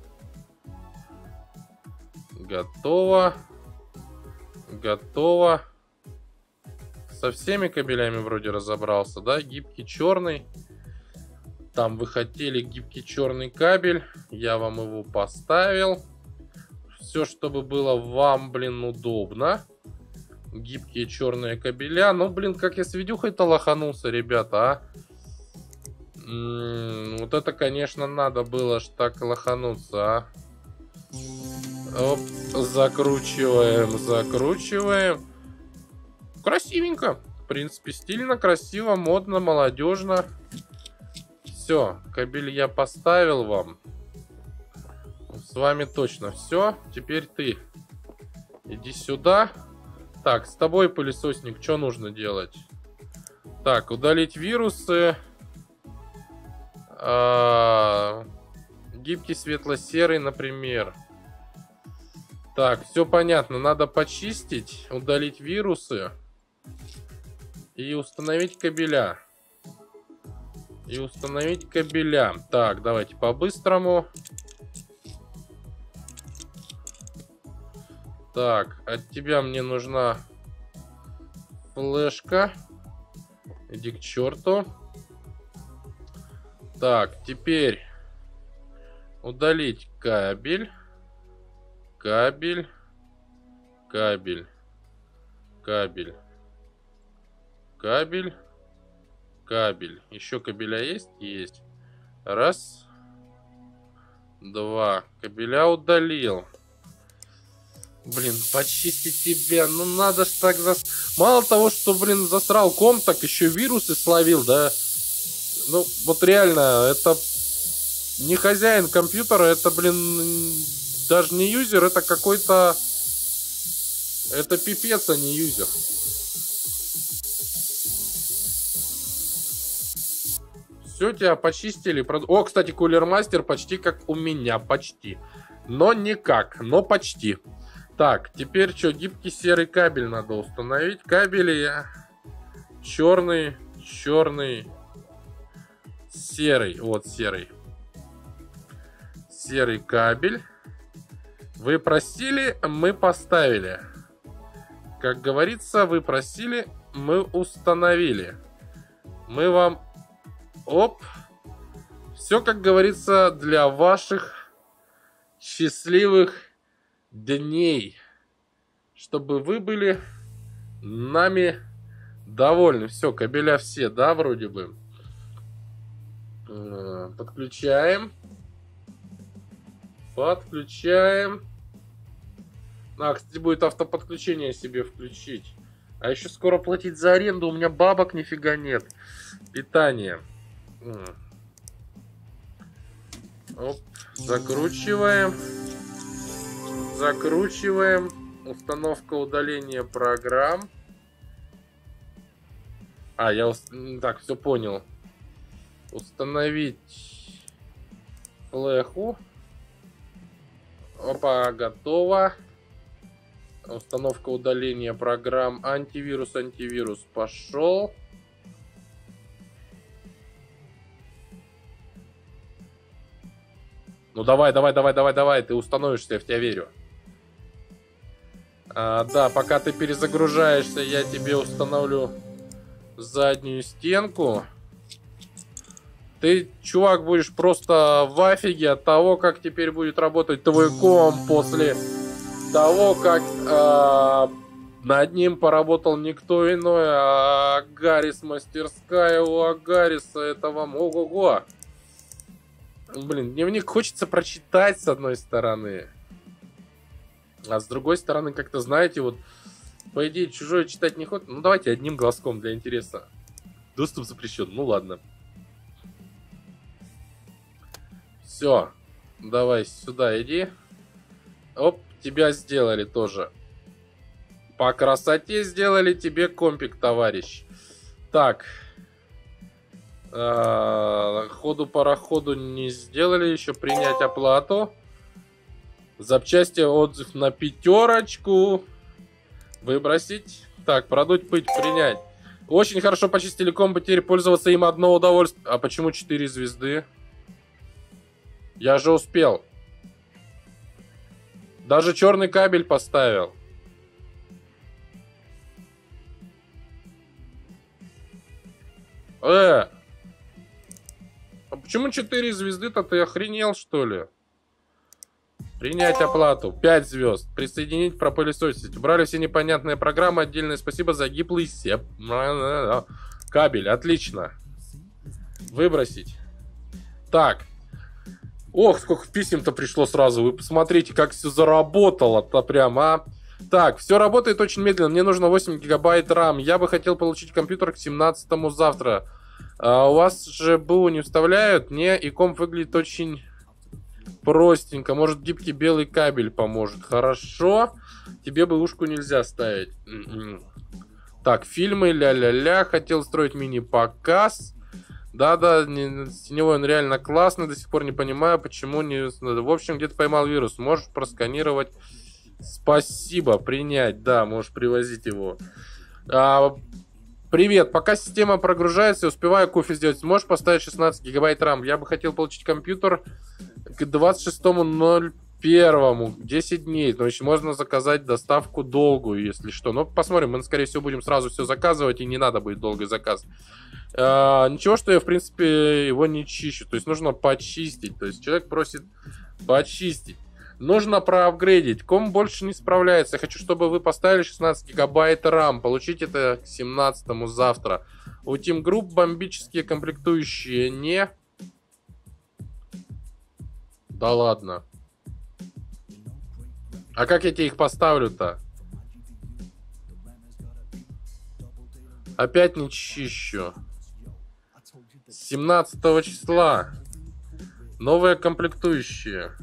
S1: Готово. Готово. Со всеми кабелями вроде разобрался, да? Гибкий черный. Там вы хотели гибкий черный кабель. Я вам его поставил. Все, чтобы было вам, блин, удобно. Гибкие черные кабеля. Ну, блин, как я с видюхой-то лоханулся, ребята, а. М-м, вот это, конечно, надо было ж так лохануться, а. Оп, закручиваем, закручиваем. Красивенько. В принципе, стильно, красиво, модно, молодежно. Все, кабель я поставил вам. С вами точно все. Теперь ты иди сюда. Так, с тобой, пылесосник, что нужно делать? Так, удалить вирусы. А, гибкий светло-серый, например. Так, все понятно. Надо почистить, удалить вирусы. И установить кабеля. И установить кабеля. Так, давайте по-быстрому. Так, от тебя мне нужна флешка. Иди к черту. Так, теперь удалить кабель. Кабель. Кабель. Кабель. Кабель. Кабель. Еще кабеля есть? Есть. Раз. Два. Кабеля удалил. Блин, почистить тебя. Ну надо ж так зас... Мало того, что, блин, засрал комп, так еще вирусы словил, да? Ну, вот реально, это не хозяин компьютера, это, блин, даже не юзер, это какой-то... Это пипец, а не юзер. Все, тебя почистили. О, кстати, кулер-мастер почти как у меня, почти. Но не как, но почти. Так, теперь что, гибкий серый кабель надо установить. Кабели черный, черный, серый. Вот серый. Серый кабель. Вы просили, мы поставили. Как говорится, вы просили, мы установили. Мы вам... Оп. Все, как говорится, для ваших счастливых дней. Чтобы вы были нами довольны. Все, кабеля все, да, вроде бы. Подключаем. Подключаем. А, кстати, будет автоподключение себе включить. А еще скоро платить за аренду. У меня бабок нифига нет. Питание. Оп. Закручиваем. Закручиваем. Установка удаления программ. А, я... Так, все понял. Установить флеху. Опа, готово. Установка удаления программ. Антивирус, антивирус пошел. Ну давай, давай, давай, давай, давай. Ты установишься, я в тебя верю. А, да, пока ты перезагружаешься, я тебе установлю заднюю стенку. Ты, чувак, будешь просто в афиге от того, как теперь будет работать твой комп после того, как э, над ним поработал никто иной, а Агарис мастерская у Агариса. Это вам ого-го. Блин, дневник хочется прочитать с одной стороны. А с другой стороны, как-то, знаете, вот, по идее, чужое читать не хочется. Ну, давайте одним глазком для интереса. Доступ запрещен. Ну, ладно. Все. Давай сюда иди. Оп, тебя сделали тоже. По красоте сделали тебе компик, товарищ. Так. А, ходу-пароходу не сделали. Еще принять оплату. Запчасти, отзыв на пятерочку. Выбросить. Так, продуть, пыть, принять. Очень хорошо почистили комп, теперь пользоваться им одно удовольствие. А почему четыре звезды? Я же успел. Даже черный кабель поставил. Э! А почему четыре звезды-то? Ты охренел, что ли? Принять оплату. пять звезд. Присоединить, пропылесосить. Убрали все непонятные программы. Отдельное спасибо за гиблый сеп. Кабель. Отлично. Выбросить. Так. Ох, сколько писем-то пришло сразу. Вы посмотрите, как все заработало-то прям, а. Так, все работает очень медленно. Мне нужно восемь гигабайт рам. Я бы хотел получить компьютер к семнадцатому завтра. А у вас же БУ не вставляют? Не, и комп выглядит очень... простенько. Может, гибкий белый кабель поможет. Хорошо. Тебе бы ушку нельзя ставить. Так, фильмы, ля-ля-ля. Хотел строить мини-показ. Да-да, теневой он реально классный. До сих пор не понимаю, почему не... В общем, где-то поймал вирус. Можешь просканировать. Спасибо, принять. Да, можешь привозить его. А, привет, пока система прогружается, успеваю кофе сделать. Сможешь поставить шестнадцать гигабайт рам? Я бы хотел получить компьютер к двадцать шестому ноль первому. десять дней. То есть можно заказать доставку долгую, если что. Но посмотрим, мы, скорее всего, будем сразу все заказывать, и не надо будет долгий заказ. А, ничего, что я, в принципе, его не чищу. То есть нужно почистить. То есть человек просит почистить. Нужно проапгрейдить. Комп больше не справляется. Я хочу, чтобы вы поставили шестнадцать гигабайт рам. Получить это к семнадцатому завтра. У Team Group бомбические комплектующие не... Да ладно. А как я тебе их поставлю-то? Опять не чищу. семнадцатого числа. Новые комплектующие.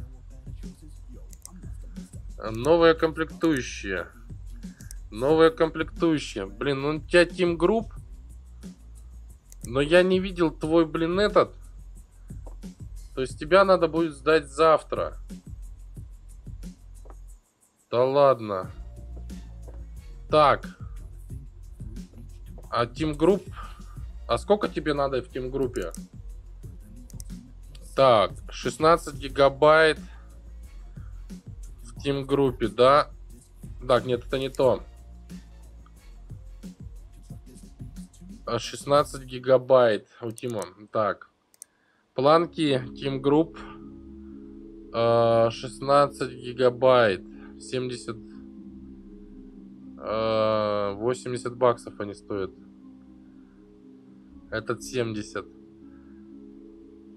S1: Новые комплектующие. Новые комплектующие. Блин, ну у тебя Team Group. Но я не видел твой, блин, этот. То есть тебя надо будет сдать завтра. Да ладно. Так. А Team Group... А сколько тебе надо в Team Group? Так, шестнадцать гигабайт в Team Group, да? Так, нет, это не то. шестнадцать гигабайт у Тима. Так. Планки Team Group. шестнадцать гигабайт. семьдесят... восемьдесят баксов они стоят. Этот семьдесят.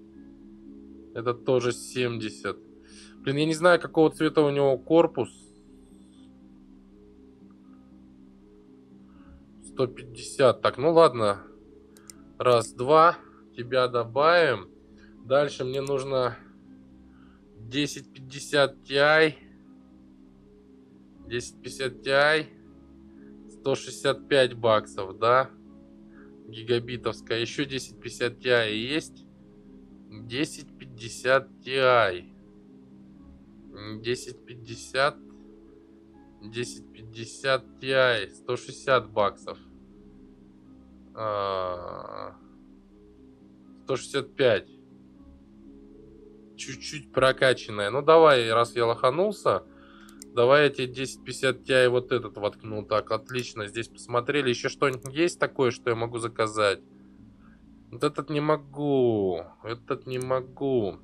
S1: Это тоже семьдесят. Блин, я не знаю, какого цвета у него корпус. сто пятьдесят. Так, ну ладно. Раз, два. Тебя добавим. Дальше мне нужно десять пятьдесят Ti. десять пятьдесят Ti. сто шестьдесят пять баксов, да? Гигабитовская. Еще десять пятьдесят Ti есть. десять пятьдесят Ti. десять пятьдесят. десять пятьдесят Ti. сто шестьдесят баксов. сто шестьдесят пять. Чуть-чуть прокачанная. Ну давай, раз я лоханулся, давай я тебе десять пятьдесят Ti вот этот воткну. Так, отлично. Здесь посмотрели. Еще что-нибудь есть такое, что я могу заказать? Вот этот не могу. Этот не могу.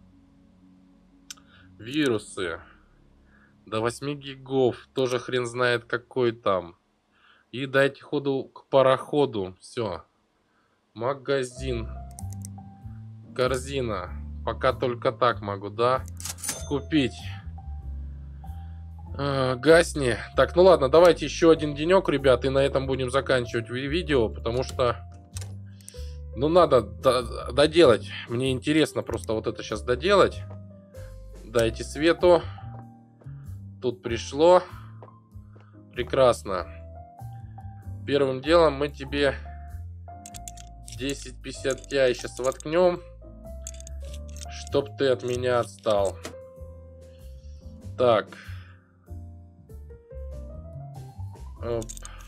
S1: Вирусы. До восьми гигов. Тоже хрен знает какой там. И дайте ходу к пароходу. Все. Магазин. Корзина. Пока только так могу, да? Купить. Э, гасни. Так, ну ладно, давайте еще один денек, ребят, и на этом будем заканчивать видео, потому что, ну, надо доделать. Мне интересно просто вот это сейчас доделать. Дайте свету. Тут пришло. Прекрасно. Первым делом мы тебе десять пятьдесят Ti сейчас воткнем, чтоб ты от меня отстал. Так. Оп.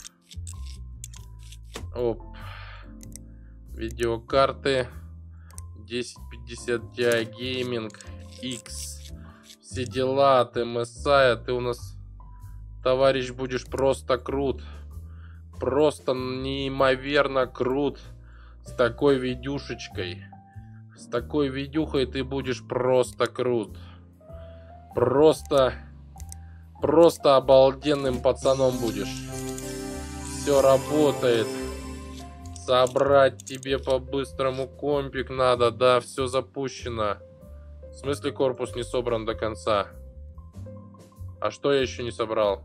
S1: Оп. Видеокарты. десять пятьдесят Ti Gaming X. Все дела от эм эс ай. А ты у нас, товарищ, будешь просто крут. Просто неимоверно крут. С такой видюшечкой. С такой видюхой ты будешь просто крут. Просто... Просто обалденным пацаном будешь. Все работает. Собрать тебе по-быстрому компик надо. Да, все запущено. В смысле корпус не собран до конца? А что я еще не собрал?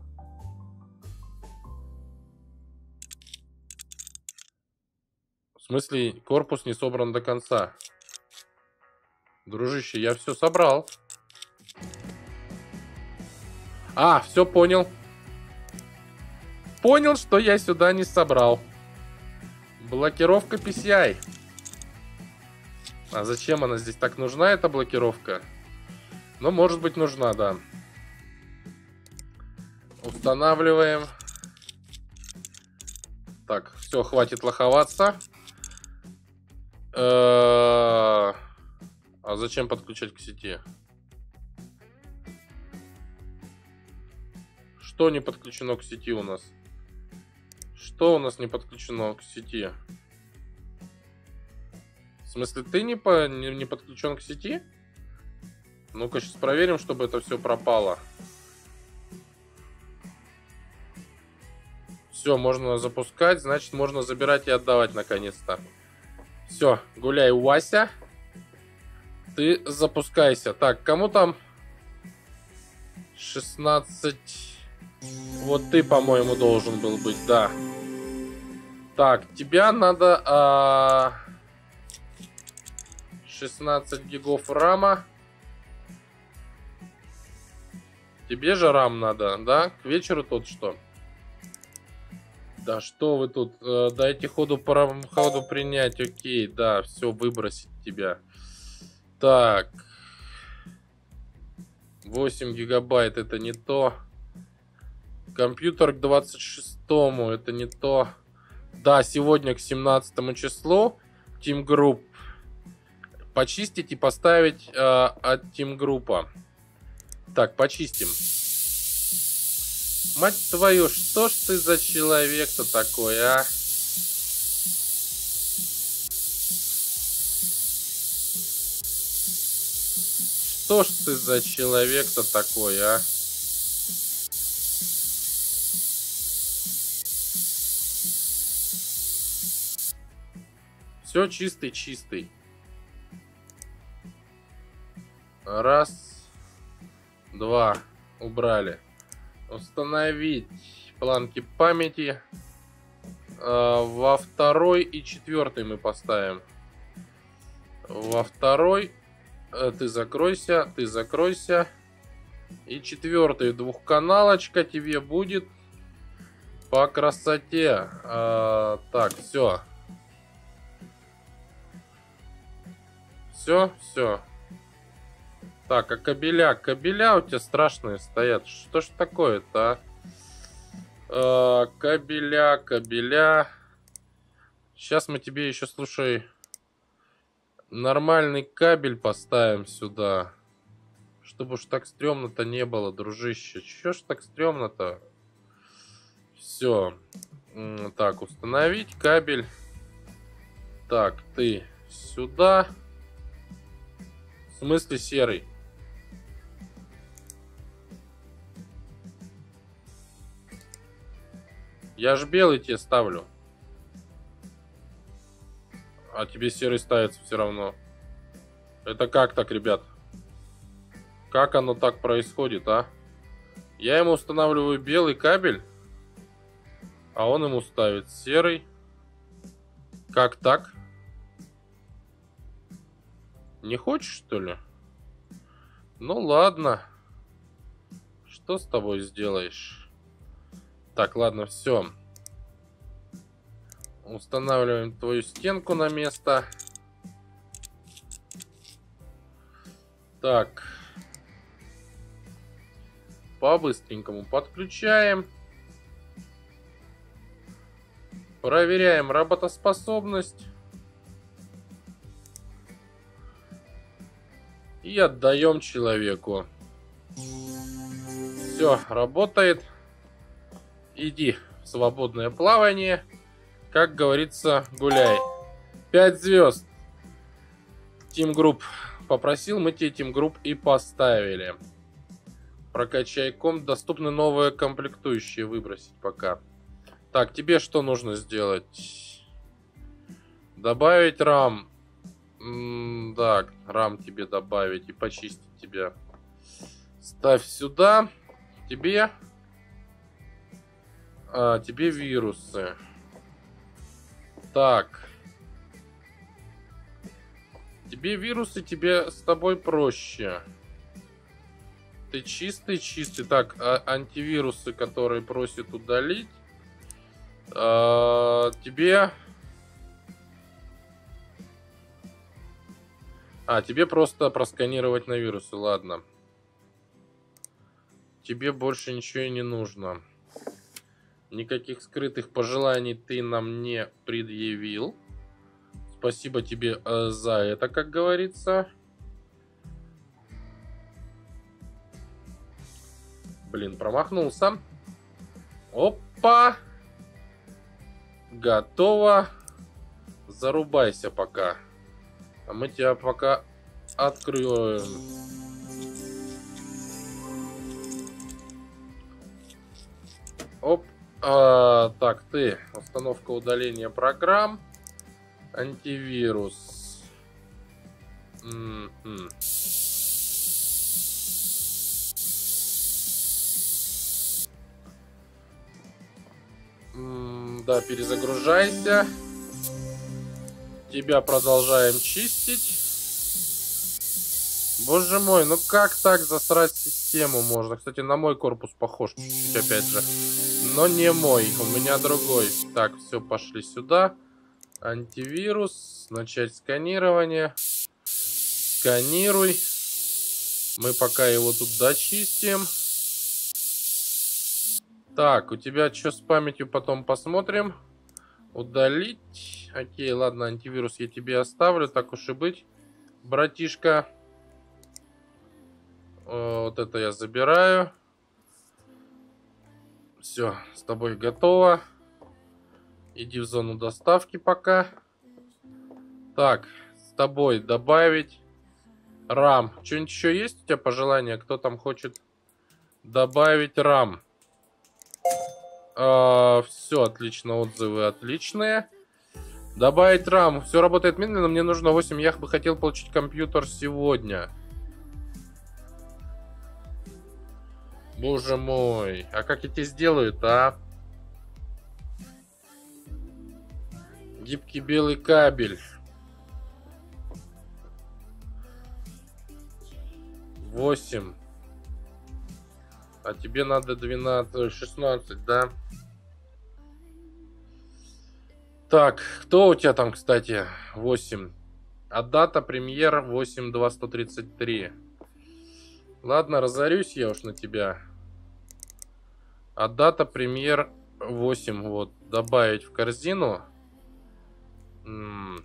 S1: В смысле корпус не собран до конца? Дружище, я все собрал. А, все понял. Понял, что я сюда не собрал. Блокировка пи си ай. А зачем она здесь так нужна, эта блокировка? Ну, может быть, нужна, да. Устанавливаем. Так, все, хватит лоховаться. А зачем подключать к сети? Что не подключено к сети у нас? Что у нас не подключено к сети? В смысле, ты не, по, не, не подключен к сети? Ну-ка, сейчас проверим, чтобы это все пропало. Все, можно запускать, значит, можно забирать и отдавать наконец-то. Все, гуляй, Вася. Ты запускайся. Так, кому там? шестнадцать... Вот ты, по-моему, должен был быть, да. Так, тебя надо... А... шестнадцать гигов рама. Тебе же рам надо, да? К вечеру тут что? Да что вы тут? Дайте ходу по ходу принять. Окей, да, все, выбросить тебя. Так. восемь гигабайт, это не то. Компьютер к двадцать шестому, это не то. Да, сегодня к семнадцатому числу Team Group. Почистить и поставить э, от Team Group. Так, почистим. Мать твою, что ж ты за человек-то такой, а? Что ж ты за человек-то такой, а? Все чистый-чистый. Раз. Два. Убрали. Установить планки памяти. А, во второй и четвертый мы поставим. Во второй. А, ты закройся. Ты закройся. И четвертый двухканалочка тебе будет по красоте. А, так, все. Все, все. Так, а кабеля? Кабеля у тебя страшные стоят. Что ж такое-то, а? а? Кабеля, кабеля. Сейчас мы тебе еще, слушай, нормальный кабель поставим сюда. Чтобы уж так стрёмно-то не было, дружище. Чё ж так стрёмно-то? Все. Так, установить кабель. Так, ты сюда. В смысле серый? Я ж белый тебе ставлю. А тебе серый ставится все равно. Это как так, ребят? Как оно так происходит, а? Я ему устанавливаю белый кабель, а он ему ставит серый. Как так? Не хочешь, что ли? Ну ладно. Что с тобой сделаешь? Так, ладно, все. Устанавливаем твою стенку на место. Так. По-быстренькому подключаем. Проверяем работоспособность. И отдаем человеку. Все, работает. Иди в свободное плавание. Как говорится, гуляй. пять звезд. Team Group попросил, мы тебе Team Group и поставили. Прокачай комп. Доступны новые комплектующие. Выбросить пока. Так, тебе что нужно сделать? Добавить RAM. М-м, так, RAM тебе добавить и почистить тебя. Ставь сюда. Тебе... А, тебе вирусы. Так. Тебе вирусы, тебе с тобой проще. Ты чистый, чистый. Так, а антивирусы, которые просят удалить. А, тебе... А, тебе просто просканировать на вирусы, ладно. Тебе больше ничего и не нужно. Никаких скрытых пожеланий ты нам не предъявил. Спасибо тебе э, за это, как говорится. Блин, промахнулся. Опа! Готово. Зарубайся пока. А мы тебя пока откроем. Оп. А, так, ты. Установка удаления программ. Антивирус. М-м. М-м, да, перезагружайся. Тебя продолжаем чистить. Боже мой, ну как так засрать систему можно? Кстати, на мой корпус похож чуть-чуть, опять же. Но не мой, у меня другой. Так, все, пошли сюда. Антивирус. Начать сканирование. Сканируй. Мы пока его тут дочистим. Так, у тебя что с памятью, потом посмотрим. Удалить. Окей, ладно, антивирус я тебе оставлю, так уж и быть. Братишка. Вот это я забираю. Все, с тобой готово. Иди в зону доставки пока. Так, с тобой добавить RAM. Что-нибудь еще есть у тебя пожелания? Кто там хочет добавить RAM? А, все, отлично, отзывы отличные. Добавить RAM. Все работает медленно, мне нужно восемь. Я бы хотел получить компьютер сегодня. Боже мой. А как эти сделают, а? Гибкий белый кабель. восемь. А тебе надо двенадцать, шестнадцать, да? Так, кто у тебя там, кстати? восемь. А дата премьер восемь два сто тридцать три. Ладно, разорюсь я уж на тебя. А дата премьер восемь. Вот, добавить в корзину. М-м.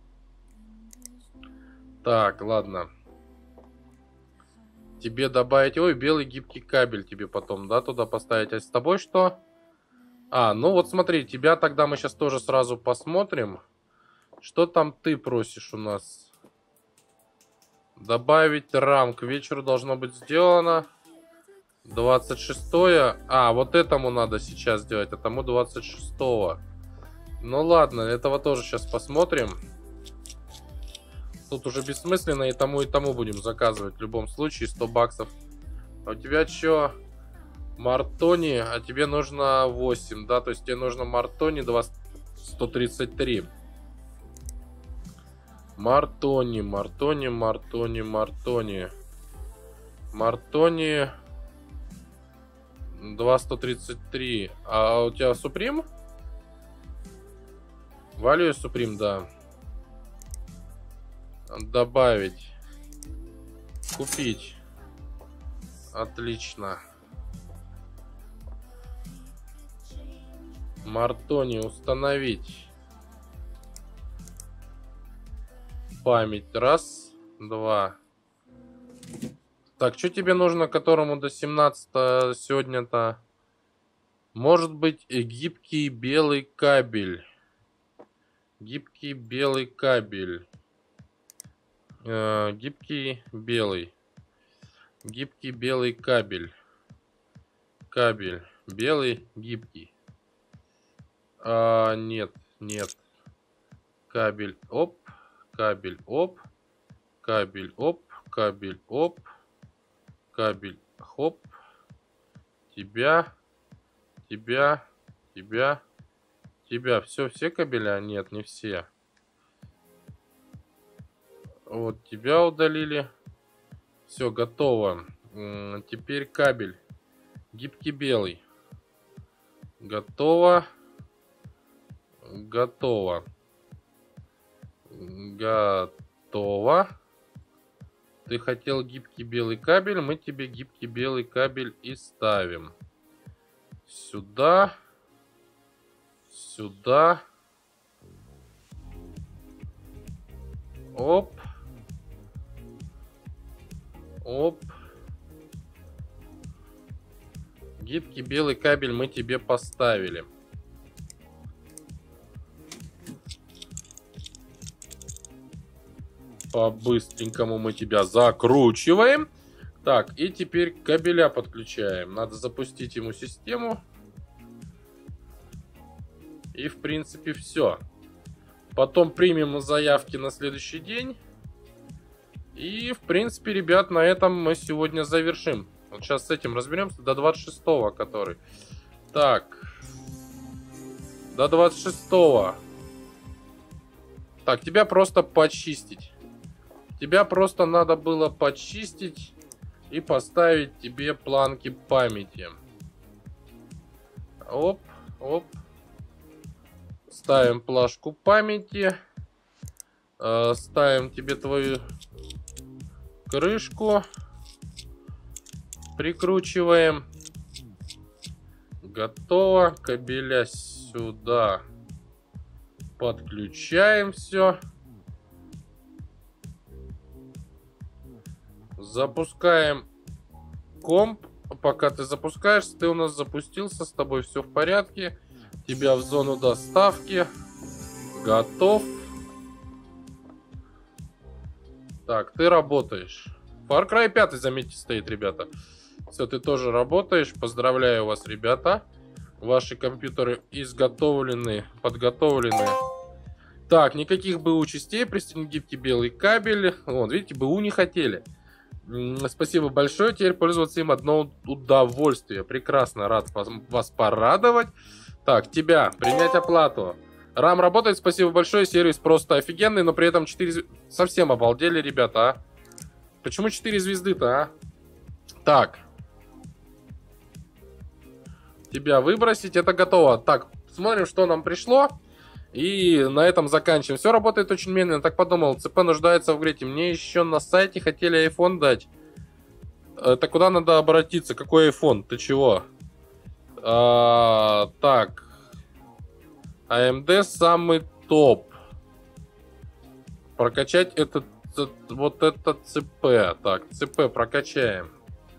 S1: Так, ладно. Тебе добавить... Ой, белый гибкий кабель тебе потом, да, туда поставить. А с тобой что? А, ну вот смотри, тебя тогда мы сейчас тоже сразу посмотрим. Что там ты просишь у нас? Добавить рам. К вечеру должно быть сделано. двадцать шестое. А, вот этому надо сейчас сделать. А тому двадцать шестого. Ну ладно, этого тоже сейчас посмотрим. Тут уже бессмысленно, и тому, и тому будем заказывать. В любом случае, сто баксов. А у тебя что? Мартони, а тебе нужно восемь, да? То есть тебе нужно Мартони сто тридцать три. Мартони, Мартони, Мартони, Мартони. Мартони два сто тридцать три. А у тебя Суприм? Валю Суприм, да. Добавить. Купить. Отлично. Мартони установить. Память. Раз, два. Так, что тебе нужно, которому до семнадцатого сегодня-то? Может быть, гибкий белый кабель. Гибкий белый кабель. Э, гибкий белый. Гибкий белый кабель. Кабель. Белый, гибкий. А, нет, нет. Кабель, оп. Кабель, оп. Кабель, оп. Кабель, оп. Кабель, хоп. Тебя. Тебя. Тебя. Тебя. Все, все кабеля? Нет, не все. Вот, тебя удалили. Все, готово. Теперь кабель. Гибкий белый. Готово. Готово. Готово. Ты хотел гибкий белый кабель. Мы тебе гибкий белый кабель и ставим. Сюда. Сюда. Оп. Оп. Гибкий белый кабель мы тебе поставили. По-быстренькому мы тебя закручиваем. Так, и теперь кабеля подключаем. Надо запустить ему систему. И в принципе все. Потом примем заявки на следующий день. И в принципе, ребят, на этом мы сегодня завершим. Вот сейчас с этим разберемся. До двадцать шестого, который. Так. До двадцать шестого. Так, тебя просто почистить. Тебя просто надо было почистить и поставить тебе планки памяти. Оп, оп. Ставим плашку памяти. Э, ставим тебе твою крышку. Прикручиваем. Готово. Кабеля сюда. Подключаем все. Запускаем комп. Пока ты запускаешься, ты у нас запустился, с тобой все в порядке. Тебя в зону доставки. Готов. Так, ты работаешь. Far Cry пять, заметьте, стоит, ребята. Все, ты тоже работаешь. Поздравляю вас, ребята. Ваши компьютеры изготовлены, подготовлены. Так, никаких БУ частей. Пристегни гибкий белый кабель. Вот, видите, БУ не хотели. Спасибо большое. Теперь пользоваться им одно удовольствие. Прекрасно, рад вас, вас порадовать. Так, тебя. Принять оплату. Рам работает, спасибо большое. Сервис просто офигенный, но при этом четыре звезды. Совсем обалдели, ребята, а? Почему четыре звезды-то, а? Так. Тебя выбросить, это готово. Так, смотрим, что нам пришло. И на этом заканчиваем. Все работает очень медленно. Так подумал, ЦП нуждается в грете. Мне еще на сайте хотели айфон дать. Это куда надо обратиться? Какой айфон? Ты чего? А, так. АМД самый топ. Прокачать этот, вот этот ЦП. Так, ЦП прокачаем.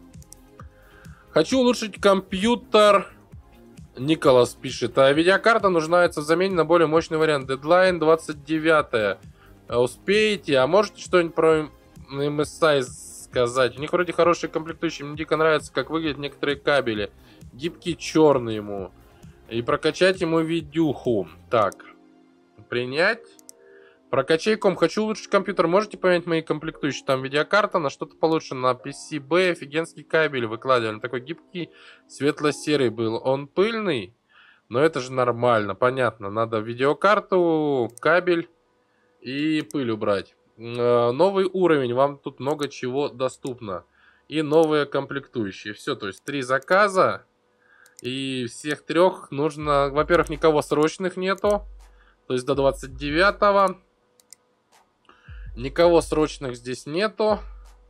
S1: Хочу улучшить компьютер. Николас пишет. А видеокарта нуждается в замене на более мощный вариант. Дедлайн двадцать девятое. Успеете? А можете что-нибудь про эм эс ай сказать? У них вроде хорошие комплектующие. Мне дико нравится, как выглядят некоторые кабели. Гибкий черный ему. И прокачать ему видюху. Так. Принять. Прокачай ком. Хочу улучшить компьютер. Можете поменять мои комплектующие? Там видеокарта на что-то получше. На пи си би офигенский кабель выкладывали. Такой гибкий, светло-серый был. Он пыльный, но это же нормально. Понятно. Надо видеокарту, кабель и пыль убрать. Новый уровень. Вам тут много чего доступно. И новые комплектующие. Все, то есть три заказа. И всех трех нужно... Во-первых, никого срочных нету. То есть до двадцать девятого. Никого срочных здесь нету.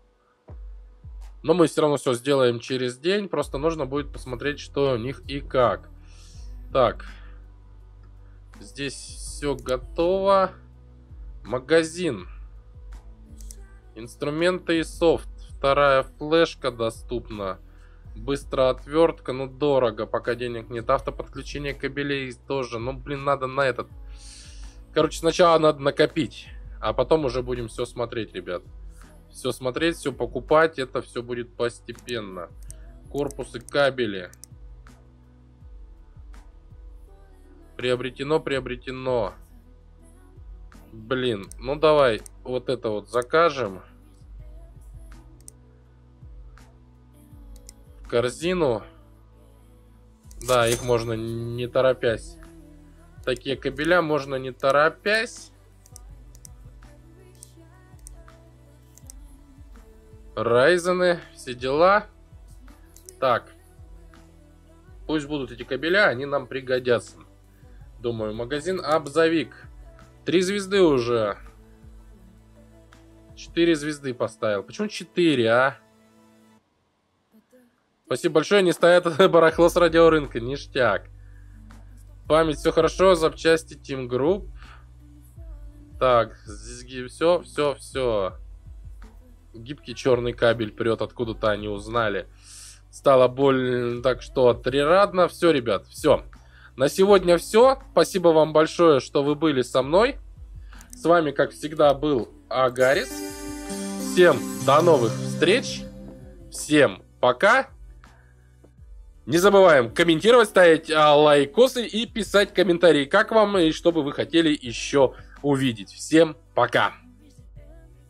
S1: Но мы все равно все сделаем через день. Просто нужно будет посмотреть, что у них и как. Так. Здесь все готово. Магазин. Инструменты и софт. Вторая флешка доступна. Быстрая отвертка. Ну, дорого, пока денег нет. Автоподключение кабелей тоже. Ну, блин, надо на этот... Короче, сначала надо накопить. А потом уже будем все смотреть, ребят. Все смотреть, все покупать. Это все будет постепенно. Корпусы, кабели. Приобретено, приобретено. Блин, ну давай вот это вот закажем. В корзину. Да, их можно не торопясь. Такие кабеля можно не торопясь. Райзены, все дела. Так. Пусть будут эти кабеля, они нам пригодятся. Думаю, магазин Абзовик. Три звезды уже. Четыре звезды поставил. Почему четыре, а? Спасибо большое, не стоят барахло с радиорынка. Ништяк. Память, все хорошо. Запчасти Team Group. Так, здесь все, все, все. Гибкий черный кабель прет, откуда-то они узнали. Стало больно, так что трирадно. Все, ребят, все. На сегодня все. Спасибо вам большое, что вы были со мной. С вами, как всегда, был Агарис. Всем до новых встреч. Всем пока. Не забываем комментировать, ставить лайкосы и писать комментарии, как вам и что бы вы хотели еще увидеть. Всем пока.